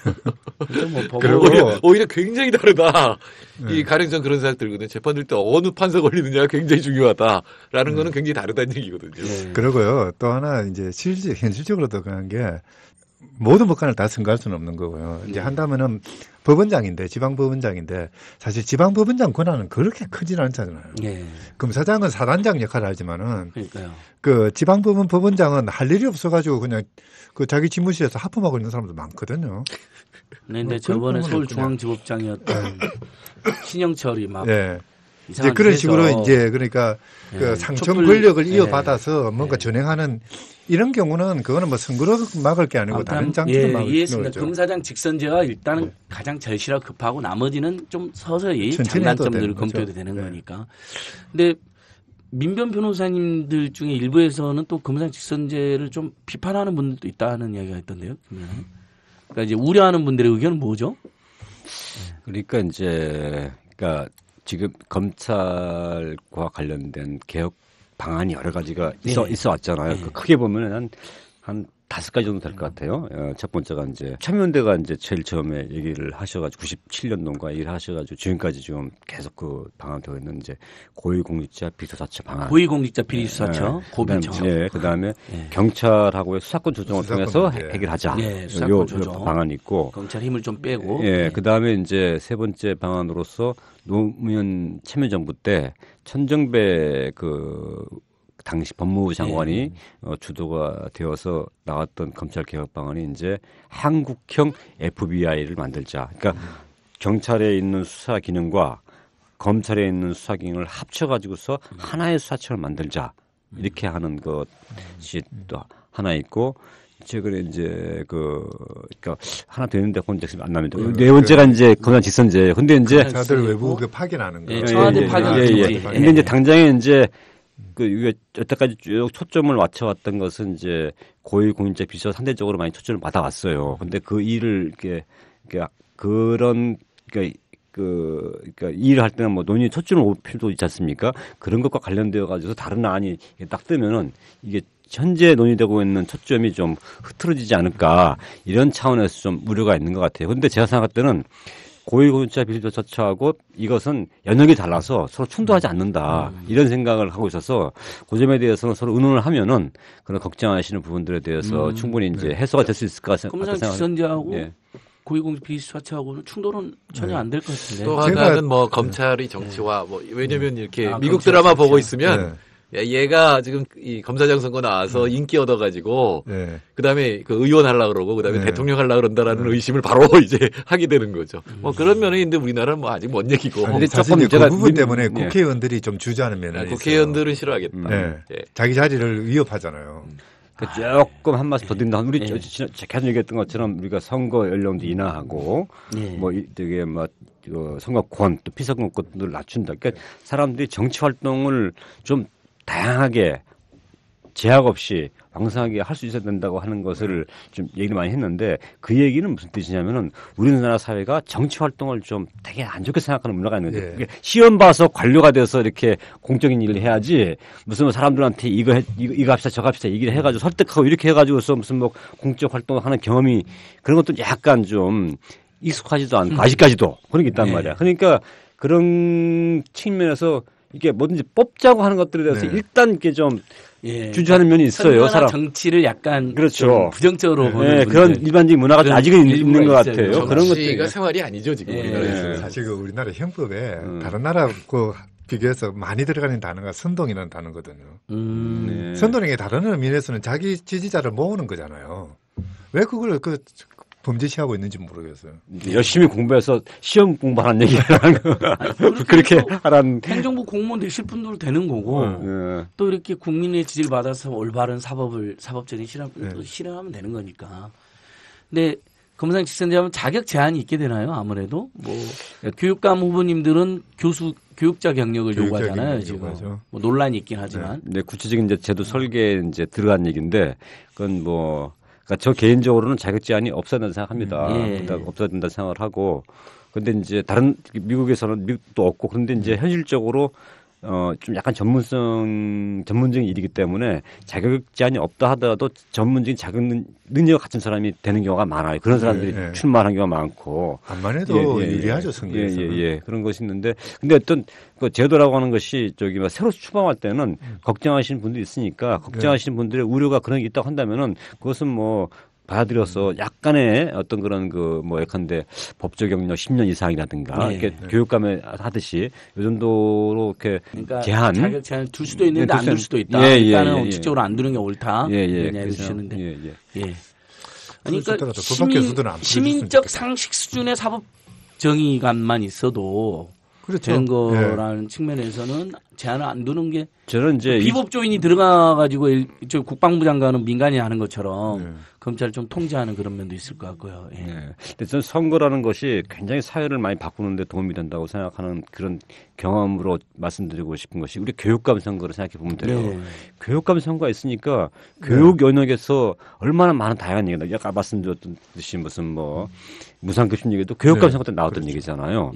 그리고 오히려 굉장히 다르다. 이 가령 그런 생각 들거든요. 재판 들 때 어느 판사 걸리느냐가 굉장히 중요하다라는 거는 굉장히 다르다는 얘기거든요. 그러고요. 또 하나 이제 현실적으로도 그런 게 모든 법관을 다 선거할 수는 없는 거고요. 이제 한다면은 법원장인데 지방법원장인데 사실 지방법원장 권한은 그렇게 크지는 않잖아요. 검사장은 사단장 역할을 하지만은 그러니까요. 그 지방법원 법원장은 할 일이 없어가지고 그냥 그 자기 집무실에서 하품하고 있는 사람도 많거든요. 근데 저번에 서울중앙지법장이었던 신영철이 막 이제 그런 식으로 이제 그러니까 그 상층 권력을 이어받아서 뭔가 전행하는 이런 경우는 그거는 뭐 선거로 막을 게 아니고 다른 장치로 막을 이해했습니다. 검사장 직선제가 일단은 가장 절실하고 급하고 나머지는 좀 서서히 장단점들을 검토해도 되는 거니까. 근데 민변 변호사님들 중에 일부에서는 또 검사장 직선제를 좀 비판하는 분들도 있다는 이야기가 있던데요. 그러니까 이제 우려하는 분들의 의견은 뭐죠? 그러니까 이제 그러니까 지금 검찰과 관련된 개혁 방안이 여러 가지가 있어 왔잖아요. 크게 보면 한 5가지 정도 될 것 같아요. 첫 번째가 이제 참여연대가 이제 제일 처음에 얘기를 하셔가지고 97년도인가 얘기를 하셔가지고 지금까지 지금 계속 그 방안되어 있는 이제 고위공직자 비서사처 방안. 고위공직자 비서사처. 고비처. 그다음에 경찰하고의 수사권 조정을 통해서 해결하자. 수사권 조정. 방안이 있고. 경찰 힘을 좀 빼고. 그다음에 이제 세 번째 방안으로서 노무현 참여정부 때 천정배 그 당시 법무부 장관이 주도가 되어서 나왔던 검찰 개혁 방안이 이제 한국형 FBI를 만들자. 그러니까 경찰에 있는 수사 기능과 검찰에 있는 수사 기능을 합쳐가지고서 하나의 수사처를 만들자. 이렇게 하는 것이 또 하나 있고. 최근에 이제 그러니까 하나 되는데 혼자 안 나면 네 번째가 이제 검찰 직선제. 근데 이제 자들 외부 파견하는 거. 청와대 파견. 근데 이제 당장에 이제 이게 여태까지 쭉 초점을 맞춰왔던 것은 이제 고위공직자 비서 상대적으로 많이 초점을 받아왔어요. 근데 그 일을 그러니까 일을 할 때는 뭐 논의 초점을 올 필요도 있지 않습니까? 그런 것과 관련되어 가지고 다른 안이 딱 뜨면은 이게 현재 논의되고 있는 초점이 좀 흐트러지지 않을까 이런 차원에서 좀 우려가 있는 것 같아요. 그런데 제가 생각할 때는 고위공직자 비서처하고 이것은 영역이 달라서 서로 충돌하지 않는다 이런 생각을 하고 있어서 그 점에 대해서는 서로 의논을 하면은 그런 걱정하시는 부분들에 대해서 충분히 이제 해소가 될 수 있을 것 같습니다. 검사장 직선제하고 고위공직자 비서처하고는 충돌은 전혀 안 될 것 같은데. 또 하나는 뭐 검찰이 정치와 뭐 왜냐면 이렇게 미국 드라마 보고 있으면 얘가 지금 이 검사장 선거 나와서 인기 얻어가지고 그다음에 그 의원 하려고 그러고 그다음에 대통령 하려고 그런다라는 의심을 바로 이제 하게 되는 거죠. 뭐 그런 면이 있는데 우리나라는 뭐 아직 먼 얘기고. 근데 사실 그 부분 때문에 국회의원들이 좀 주저하는 면이 있어요. 국회의원들은 싫어하겠다. 자기 자리를 위협하잖아요. 조금 한 말씀 더 드린다. 우리 계속 얘기했던 것처럼 우리가 선거 연령도 인하하고 뭐 되게 뭐 선거권 또 피선거권을 낮춘다. 그러니까 사람들이 정치 활동을 좀 다양하게 제약 없이 왕성하게 할 수 있어야 된다고 하는 것을 좀 얘기를 많이 했는데 그 얘기는 무슨 뜻이냐면은 우리나라 사회가 정치 활동을 좀 되게 안 좋게 생각하는 문화가 있는 거죠. 그러니까 시험 봐서 관료가 돼서 이렇게 공적인 일을 해야지 무슨 사람들한테 이거 합시다 저거 합시다 얘기를 해가지고 설득하고 이렇게 해가지고서 무슨 뭐 공적 활동을 하는 경험이 그런 것도 약간 좀 익숙하지도 않고 아직까지도 그런 게 있단 말이야. 그러니까 그런 측면에서 이게 뭐든지 뽑자고 하는 것들에 대해서 일단 이렇게 좀 주저하는 면이 있어요. 사람 정치를 약간 그렇죠. 부정적으로 보는 그런 일반적인 문화가 아직은 있는 것 같아요. 그런 정치가 생활이 아니죠 지금 우리나라에서. 사실 그 우리나라 형법에 다른 나라 그 비교해서 많이 들어가는 단어가 선동이라는 단어거든요. 선동이 다른 의미에서는 자기 지지자를 모으는 거잖아요. 왜 그걸 범죄시하고 있는지 모르겠어요. 열심히 공부해서 시험 공부하는 얘기를 하는 거. 그렇게 하라는. 행정부 공무원 되실 분도 되는 거고 또 이렇게 국민의 지지를 받아서 올바른 사법적인 실행하면 되는 거니까. 근데 검사장 직선제하면 자격 제한이 있게 되나요? 아무래도 뭐 교육감 후보님들은 교육자 경력을 요구하잖아요. 지금 뭐 논란이 있긴 하지만. 네, 구체적인 이제 제도 설계에 이제 들어간 얘기인데 그건 뭐. 그러니까 저 개인적으로는 자격 제한이 없어야 된다 생각합니다. 없어야 된다 생각을 하고, 근데 이제 다른 미국에서는 미국도 없고, 그런데 이제 현실적으로 좀 약간 전문적인 일이기 때문에 자격 제한이 없다 하더라도 전문적인 자격 능력을 갖춘 사람이 되는 경우가 많아요. 그런 사람들이 출마하는 경우가 많고. 안만 해도 유리하죠, 선거에서는. 그런 것이 있는데, 근데 어떤 그 제도라고 하는 것이 저기 막 새로 출범할 때는 걱정하시는 분들이 있으니까 걱정하시는 분들의 우려가 그런 게 있다고 한다면은 그것은 뭐 받아들여서 약간의 어떤 그런 그 뭐 예컨대 법적 경력 10년 이상이라든가 이렇게 교육감에 하듯이 이 정도로 이렇게 그러니까 제한 자격 제한을 둘 수도 있는데 안 둘 수도 있다. 일단은 원칙적으로 안 두는 게 옳다. 얘기해 주시는데. 그러니까 시민적 상식 수준의 사법 정의감만 있어도 되는 거라는 측면에서는 제한을 안 두는 게 저는 이제 비법조인이 들어가가지고 저 국방부 장관은 민간이 하는 것처럼 검찰을 좀 통제하는 그런 면도 있을 것 같고요. 근데 저는 선거라는 것이 굉장히 사회를 많이 바꾸는 데 도움이 된다고 생각하는 그런 경험으로 말씀드리고 싶은 것이 우리 교육감 선거를 생각해 보면 돼요. 교육감 선거가 있으니까 교육 영역에서 얼마나 많은 다양한 얘기가 아까 말씀드렸듯이 무슨 뭐 무상급식 얘기도 교육감 선거 때 나왔던 얘기잖아요.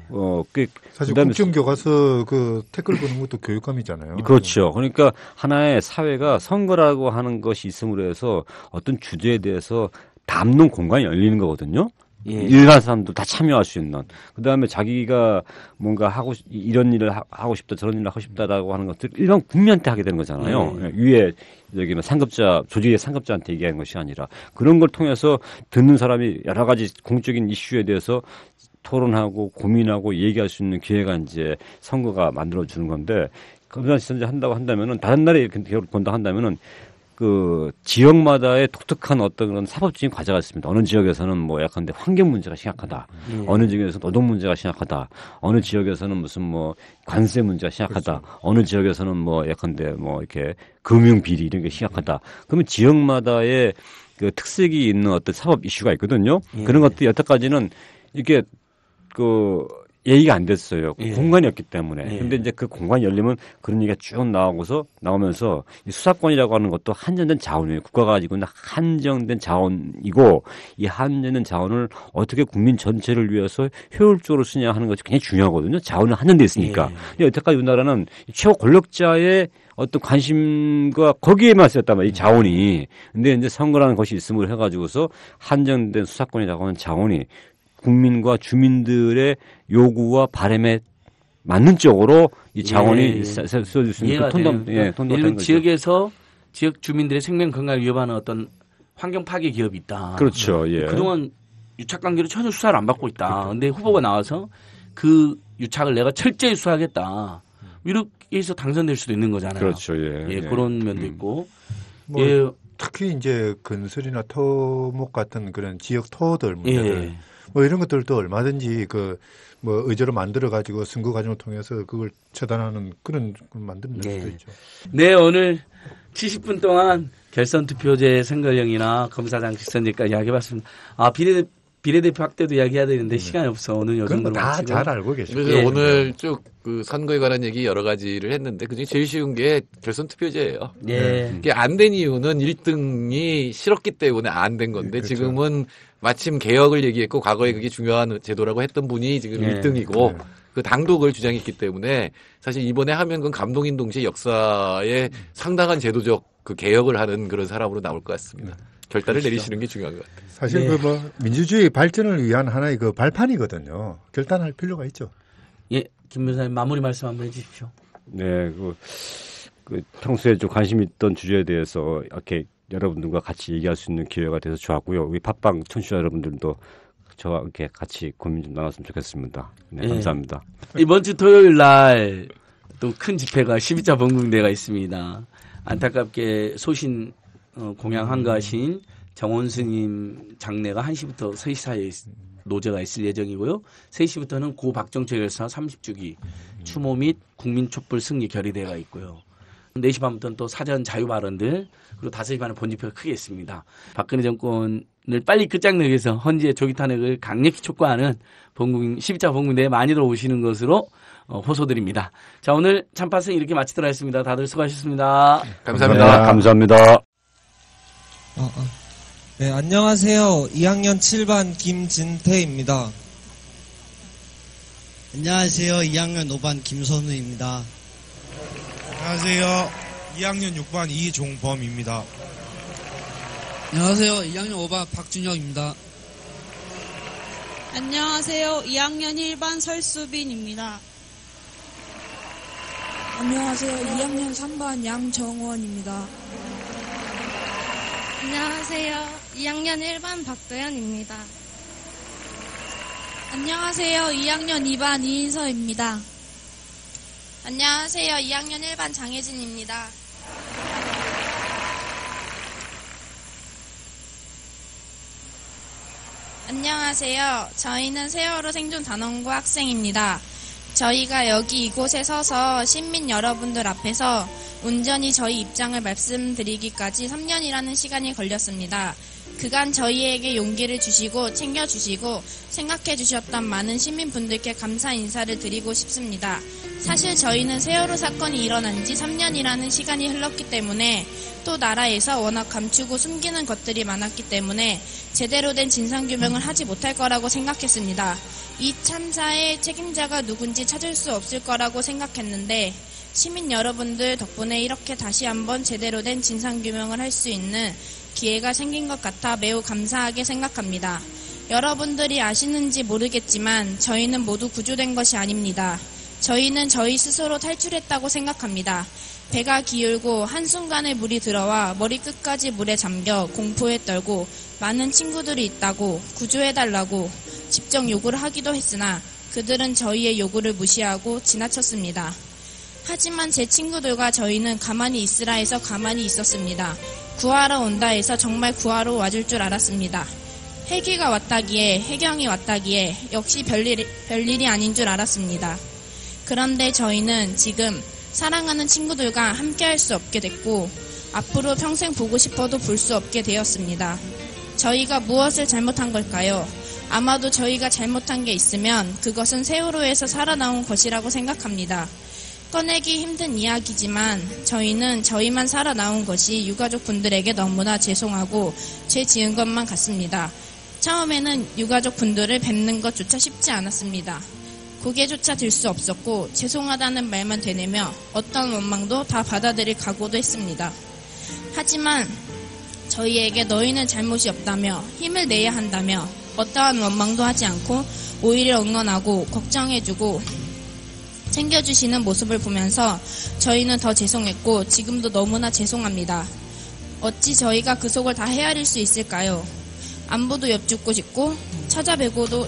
사실 국정교과서 그 태클 보는 것도 교육감이잖아요. 그렇죠. 그러니까 하나의 사회가 선거라고 하는 것이 있음으로 해서 어떤 주제에 대해서 담론 공간이 열리는 거거든요. 일반 사람도 다 참여할 수 있는. 그다음에 자기가 뭔가 이런 일을 하고 싶다 저런 일을 하고 싶다라고 하는 것들 일반 국민한테 하게 되는 거잖아요. 위에 여기 상급자 조직의 상급자한테 얘기하는 것이 아니라 그런 걸 통해서 듣는 사람이 여러 가지 공적인 이슈에 대해서 토론하고 고민하고 얘기할 수 있는 기회가 이제 선거가 만들어 주는 건데 검사 시선제 한다고 한다면은 다른 나라에 기업을 본다 한다면은 그 지역마다의 독특한 어떤 그런 사법적인 과제가 있습니다. 어느 지역에서는 뭐 약간데 환경 문제가 심각하다. 어느 지역에서 노동 문제가 심각하다. 어느 지역에서는 무슨 뭐 관세 문제가 심각하다. 어느 지역에서는 뭐 약간데 뭐 이렇게 금융 비리 이런 게 심각하다. 그러면 지역마다의 그 특색이 있는 어떤 사법 이슈가 있거든요. 그런 것들이 여태까지는 이게 그 얘기가 안 됐어요. 공간이 없기 때문에. 근데 이제 그 공간이 열리면 그런 얘기가 쭉 나오면서 이 수사권이라고 하는 것도 한정된 자원이에요. 국가가 가지고 있는 한정된 자원이고 이 한정된 자원을 어떻게 국민 전체를 위해서 효율적으로 쓰냐 하는 것이 굉장히 중요하거든요. 자원은 한정돼 있으니까. 근데 여태까지 우리나라는 최고 권력자의 어떤 관심과 거기에만 쓰였단 말이에요. 이 자원이. 근데 이제 선거라는 것이 있음을 해가지고서 한정된 수사권이라고 하는 자원이 국민과 주민들의 요구와 바람에 맞는 쪽으로 이 자원이 써질 수 있는 통도 지역에서 지역 주민들의 생명 건강을 위협하는 어떤 환경 파괴 기업이 있다. 그렇죠. 그동안 유착 관계로 전혀 수사를 안 받고 있다. 그런데 후보가 나와서 그 유착을 내가 철저히 수사하겠다. 이렇게 해서 당선될 수도 있는 거잖아요. 그렇죠. 그런 면도 있고. 특히 이제 건설이나 토목 같은 그런 지역 토들 문제들 뭐 이런 것들도 얼마든지 뭐 의제로 만들어 가지고 선거 과정을 통해서 그걸 처단하는 그런 걸 만드는 수도 있죠. 네, 오늘 70분 동안 결선 투표제 선거령이나 검사장 직선제까지 이야기해봤습니다. 비례대표 확대도 이야기해야 되는데 시간이 없어. 오늘 요 정도로 다 잘 알고 계시죠. 그래서 오늘 쭉 그 선거에 관한 얘기 여러 가지를 했는데 그중에 제일 쉬운 게 결선 투표제예요. 이게 안 된 이유는 1등이 싫었기 때문에 안 된 건데 그렇죠. 지금은 마침 개혁을 얘기했고 과거에 그게 중요한 제도라고 했던 분이 지금 1등이고 그 당도 그걸 주장했기 때문에 사실 이번에 하면 그건 감동인 동시에 역사에 상당한 제도적 그 개혁을 하는 그런 사람으로 나올 것 같습니다. 결단을 그렇죠. 내리시는 게 중요한 것 같아요. 사실 그 뭐 민주주의 발전을 위한 하나의 그 발판이거든요. 결단할 필요가 있죠. 예, 김 변호사님 마무리 말씀 한번 해주십시오. 네, 그 평소에 좀 관심 있던 주제에 대해서 이렇게 여러분들과 같이 얘기할 수 있는 기회가 돼서 좋았고요. 우리 팟빵 청취자 여러분들도 저와 이렇게 같이 고민 좀 나눴으면 좋겠습니다. 네, 감사합니다. 이번 주 토요일 날 또 큰 집회가 12자 범궁대가 있습니다. 안타깝게 소신 공양 한가하신 정원스님 장례가 1시부터 3시 사이에 노제가 있을 예정이고요. 3시부터는 고 박정철 열사 30주기 추모 및 국민촛불 승리 결의대회가 있고요. 4시 반부터는 또 사전 자유 발언들 그리고 5시 반에 본집회가 크게 있습니다. 박근혜 정권을 빨리 끝장내기 위해서 헌재의 조기 탄핵을 강력히 촉구하는 12자 범궁대에 많이들 오시는 것으로 호소드립니다. 자, 오늘 참파승 이렇게 마치도록 하겠습니다. 다들 수고하셨습니다. 감사합니다. 네, 감사합니다. 네, 안녕하세요. 2학년 7반 김진태입니다. 안녕하세요. 2학년 5반 김선우입니다. 안녕하세요. 2학년 6반 이종범입니다. 안녕하세요. 2학년 5반 박준혁입니다. 안녕하세요. 2학년 1반 설수빈입니다. 안녕하세요. 2학년 3반 양정원입니다. 안녕하세요. 2학년 1반 박도현입니다. 안녕하세요. 2학년 2반 이인서입니다. 안녕하세요. 2학년 1반 장혜진입니다. 안녕하세요. 저희는 세월호 생존 단원고 학생입니다. 저희가 여기 이곳에 서서 시민 여러분들 앞에서 온전히 저희 입장을 말씀드리기까지 3년이라는 시간이 걸렸습니다. 그간 저희에게 용기를 주시고 챙겨주시고 생각해 주셨던 많은 시민분들께 감사 인사를 드리고 싶습니다. 사실 저희는 세월호 사건이 일어난 지 3년이라는 시간이 흘렀기 때문에 또 나라에서 워낙 감추고 숨기는 것들이 많았기 때문에 제대로 된 진상규명을 하지 못할 거라고 생각했습니다. 이 참사의 책임자가 누군지 찾을 수 없을 거라고 생각했는데 시민 여러분들 덕분에 이렇게 다시 한번 제대로 된 진상규명을 할 수 있는 기회가 생긴 것 같아 매우 감사하게 생각합니다. 여러분들이 아시는지 모르겠지만 저희는 모두 구조된 것이 아닙니다. 저희는 저희 스스로 탈출했다고 생각합니다. 배가 기울고 한순간에 물이 들어와 머리끝까지 물에 잠겨 공포에 떨고 많은 친구들이 있다고 구조해달라고 집정 요구를 하기도 했으나 그들은 저희의 요구를 무시하고 지나쳤습니다. 하지만 제 친구들과 저희는 가만히 있으라 해서 가만히 있었습니다. 구하러 온다 해서 정말 구하러 와줄 줄 알았습니다. 헬기가 왔다기에 해경이 왔다기에 역시 별일이 아닌 줄 알았습니다. 그런데 저희는 지금 사랑하는 친구들과 함께할 수 없게 됐고 앞으로 평생 보고 싶어도 볼 수 없게 되었습니다. 저희가 무엇을 잘못한 걸까요? 아마도 저희가 잘못한 게 있으면 그것은 세월호에서 살아나온 것이라고 생각합니다. 꺼내기 힘든 이야기지만 저희는 저희만 살아나온 것이 유가족 분들에게 너무나 죄송하고 죄 지은 것만 같습니다. 처음에는 유가족 분들을 뵙는 것조차 쉽지 않았습니다. 고개조차 들 수 없었고 죄송하다는 말만 되뇌며 어떤 원망도 다 받아들일 각오도 했습니다. 하지만 저희에게 너희는 잘못이 없다며 힘을 내야 한다며 어떠한 원망도 하지 않고 오히려 응원하고 걱정해주고 챙겨주시는 모습을 보면서 저희는 더 죄송했고 지금도 너무나 죄송합니다. 어찌 저희가 그 속을 다 헤아릴 수 있을까요? 안부도 여쭙고 싶고 찾아뵙고도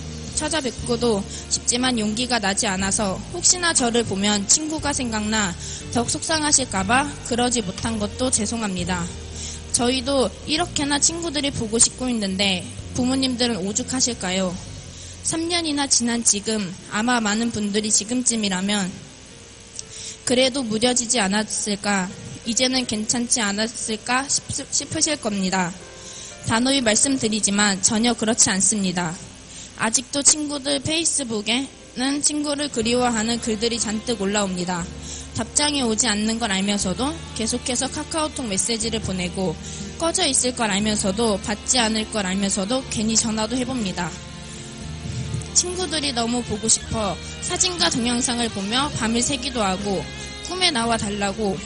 싶지만 용기가 나지 않아서 혹시나 저를 보면 친구가 생각나 더욱 속상하실까봐 그러지 못한 것도 죄송합니다. 저희도 이렇게나 친구들이 보고 싶고 있는데 부모님들은 오죽하실까요? 3년이나 지난 지금 아마 많은 분들이 지금쯤이라면 그래도 무뎌지지 않았을까, 이제는 괜찮지 않았을까 싶으실 겁니다. 단호히 말씀드리지만 전혀 그렇지 않습니다. 아직도 친구들 페이스북에는 친구를 그리워하는 글들이 잔뜩 올라옵니다. 답장이 오지 않는 걸 알면서도 계속해서 카카오톡 메시지를 보내고, 꺼져 있을 걸 알면서도 받지 않을 걸 알면서도 괜히 전화도 해봅니다. 친구들이 너무 보고 싶어 사진과 동영상을 보며 밤을 새기도 하고 꿈에 나와 달라고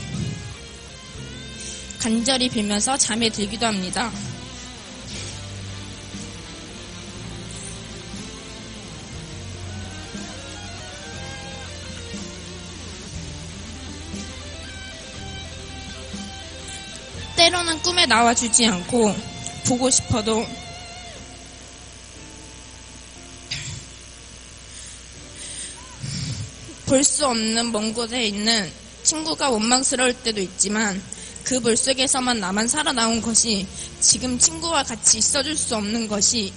간절히 빌면서 잠에 들기도 합니다. 때로는 꿈에 나와주지 않고 보고 싶어도 볼 수 없는 먼 곳에 있는 친구가 원망스러울 때도 있지만 그 물속에서만 나만 살아나온 것이, 지금 친구와 같이 있어줄 수 없는 것이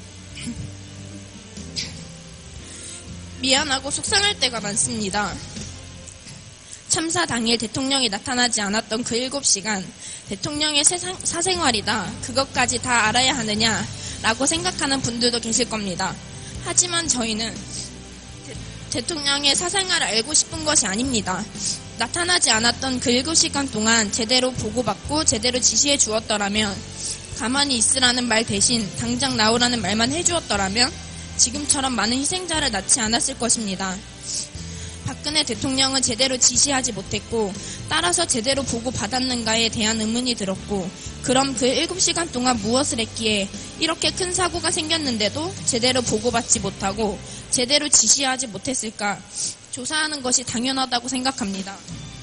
미안하고 속상할 때가 많습니다. 참사 당일 대통령이 나타나지 않았던 그 7시간, 대통령의 사생활이다, 그것까지 다 알아야 하느냐라고 생각하는 분들도 계실 겁니다. 하지만 저희는 대통령의 사생활을 알고 싶은 것이 아닙니다. 나타나지 않았던 그 7시간 동안 제대로 보고받고 제대로 지시해 주었더라면, 가만히 있으라는 말 대신 당장 나오라는 말만 해주었더라면 지금처럼 많은 희생자를 낳지 않았을 것입니다. 박근혜 대통령은 제대로 지시하지 못했고, 따라서 제대로 보고받았는가에 대한 의문이 들었고, 그럼 그 7시간 동안 무엇을 했기에 이렇게 큰 사고가 생겼는데도 제대로 보고받지 못하고 제대로 지시하지 못했을까? 조사하는 것이 당연하다고 생각합니다.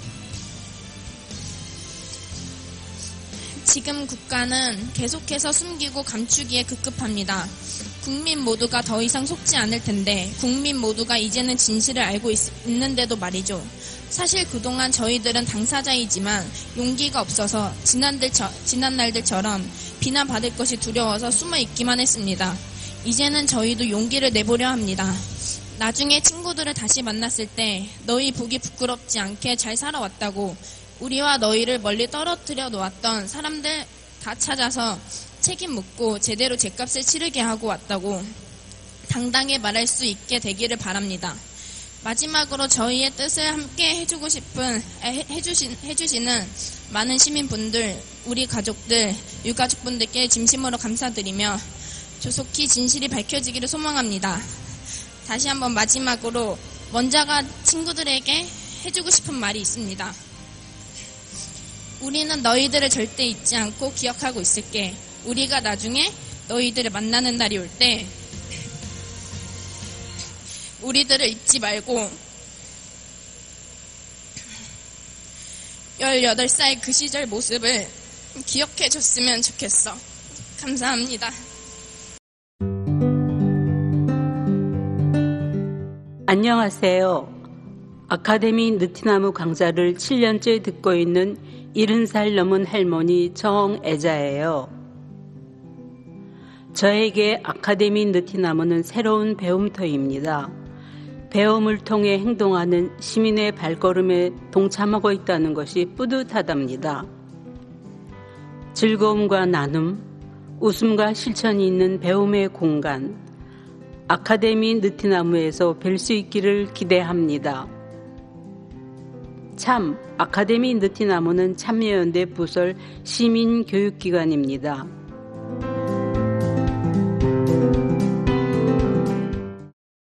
지금 국가는 계속해서 숨기고 감추기에 급급합니다. 국민 모두가 더 이상 속지 않을 텐데, 국민 모두가 이제는 진실을 알고 있는데도 말이죠. 사실 그동안 저희들은 당사자이지만 용기가 없어서 지난 날들처럼 비난받을 것이 두려워서 숨어 있기만 했습니다. 이제는 저희도 용기를 내보려 합니다. 나중에 친구들을 다시 만났을 때 너희 보기 부끄럽지 않게 잘 살아왔다고, 우리와 너희를 멀리 떨어뜨려 놓았던 사람들 다 찾아서 책임 묻고 제대로 죗값을 치르게 하고 왔다고 당당히 말할 수 있게 되기를 바랍니다. 마지막으로 저희의 뜻을 함께 해주시는 많은 시민분들, 우리 가족들, 유가족분들께 진심으로 감사드리며 조속히 진실이 밝혀지기를 소망합니다. 다시 한번 마지막으로 원자가 친구들에게 해주고 싶은 말이 있습니다. 우리는 너희들을 절대 잊지 않고 기억하고 있을게. 우리가 나중에 너희들을 만나는 날이 올 때 우리들을 잊지 말고 18살 그 시절 모습을 기억해 줬으면 좋겠어. 감사합니다. 안녕하세요. 아카데미 느티나무 강좌를 7년째 듣고 있는 70살 넘은 할머니 정애자예요. 저에게 아카데미 느티나무는 새로운 배움터입니다. 배움을 통해 행동하는 시민의 발걸음에 동참하고 있다는 것이 뿌듯하답니다. 즐거움과 나눔, 웃음과 실천이 있는 배움의 공간, 아카데미 느티나무에서 뵐 수 있기를 기대합니다. 참, 아카데미 느티나무는 참여연대 부설 시민교육기관입니다.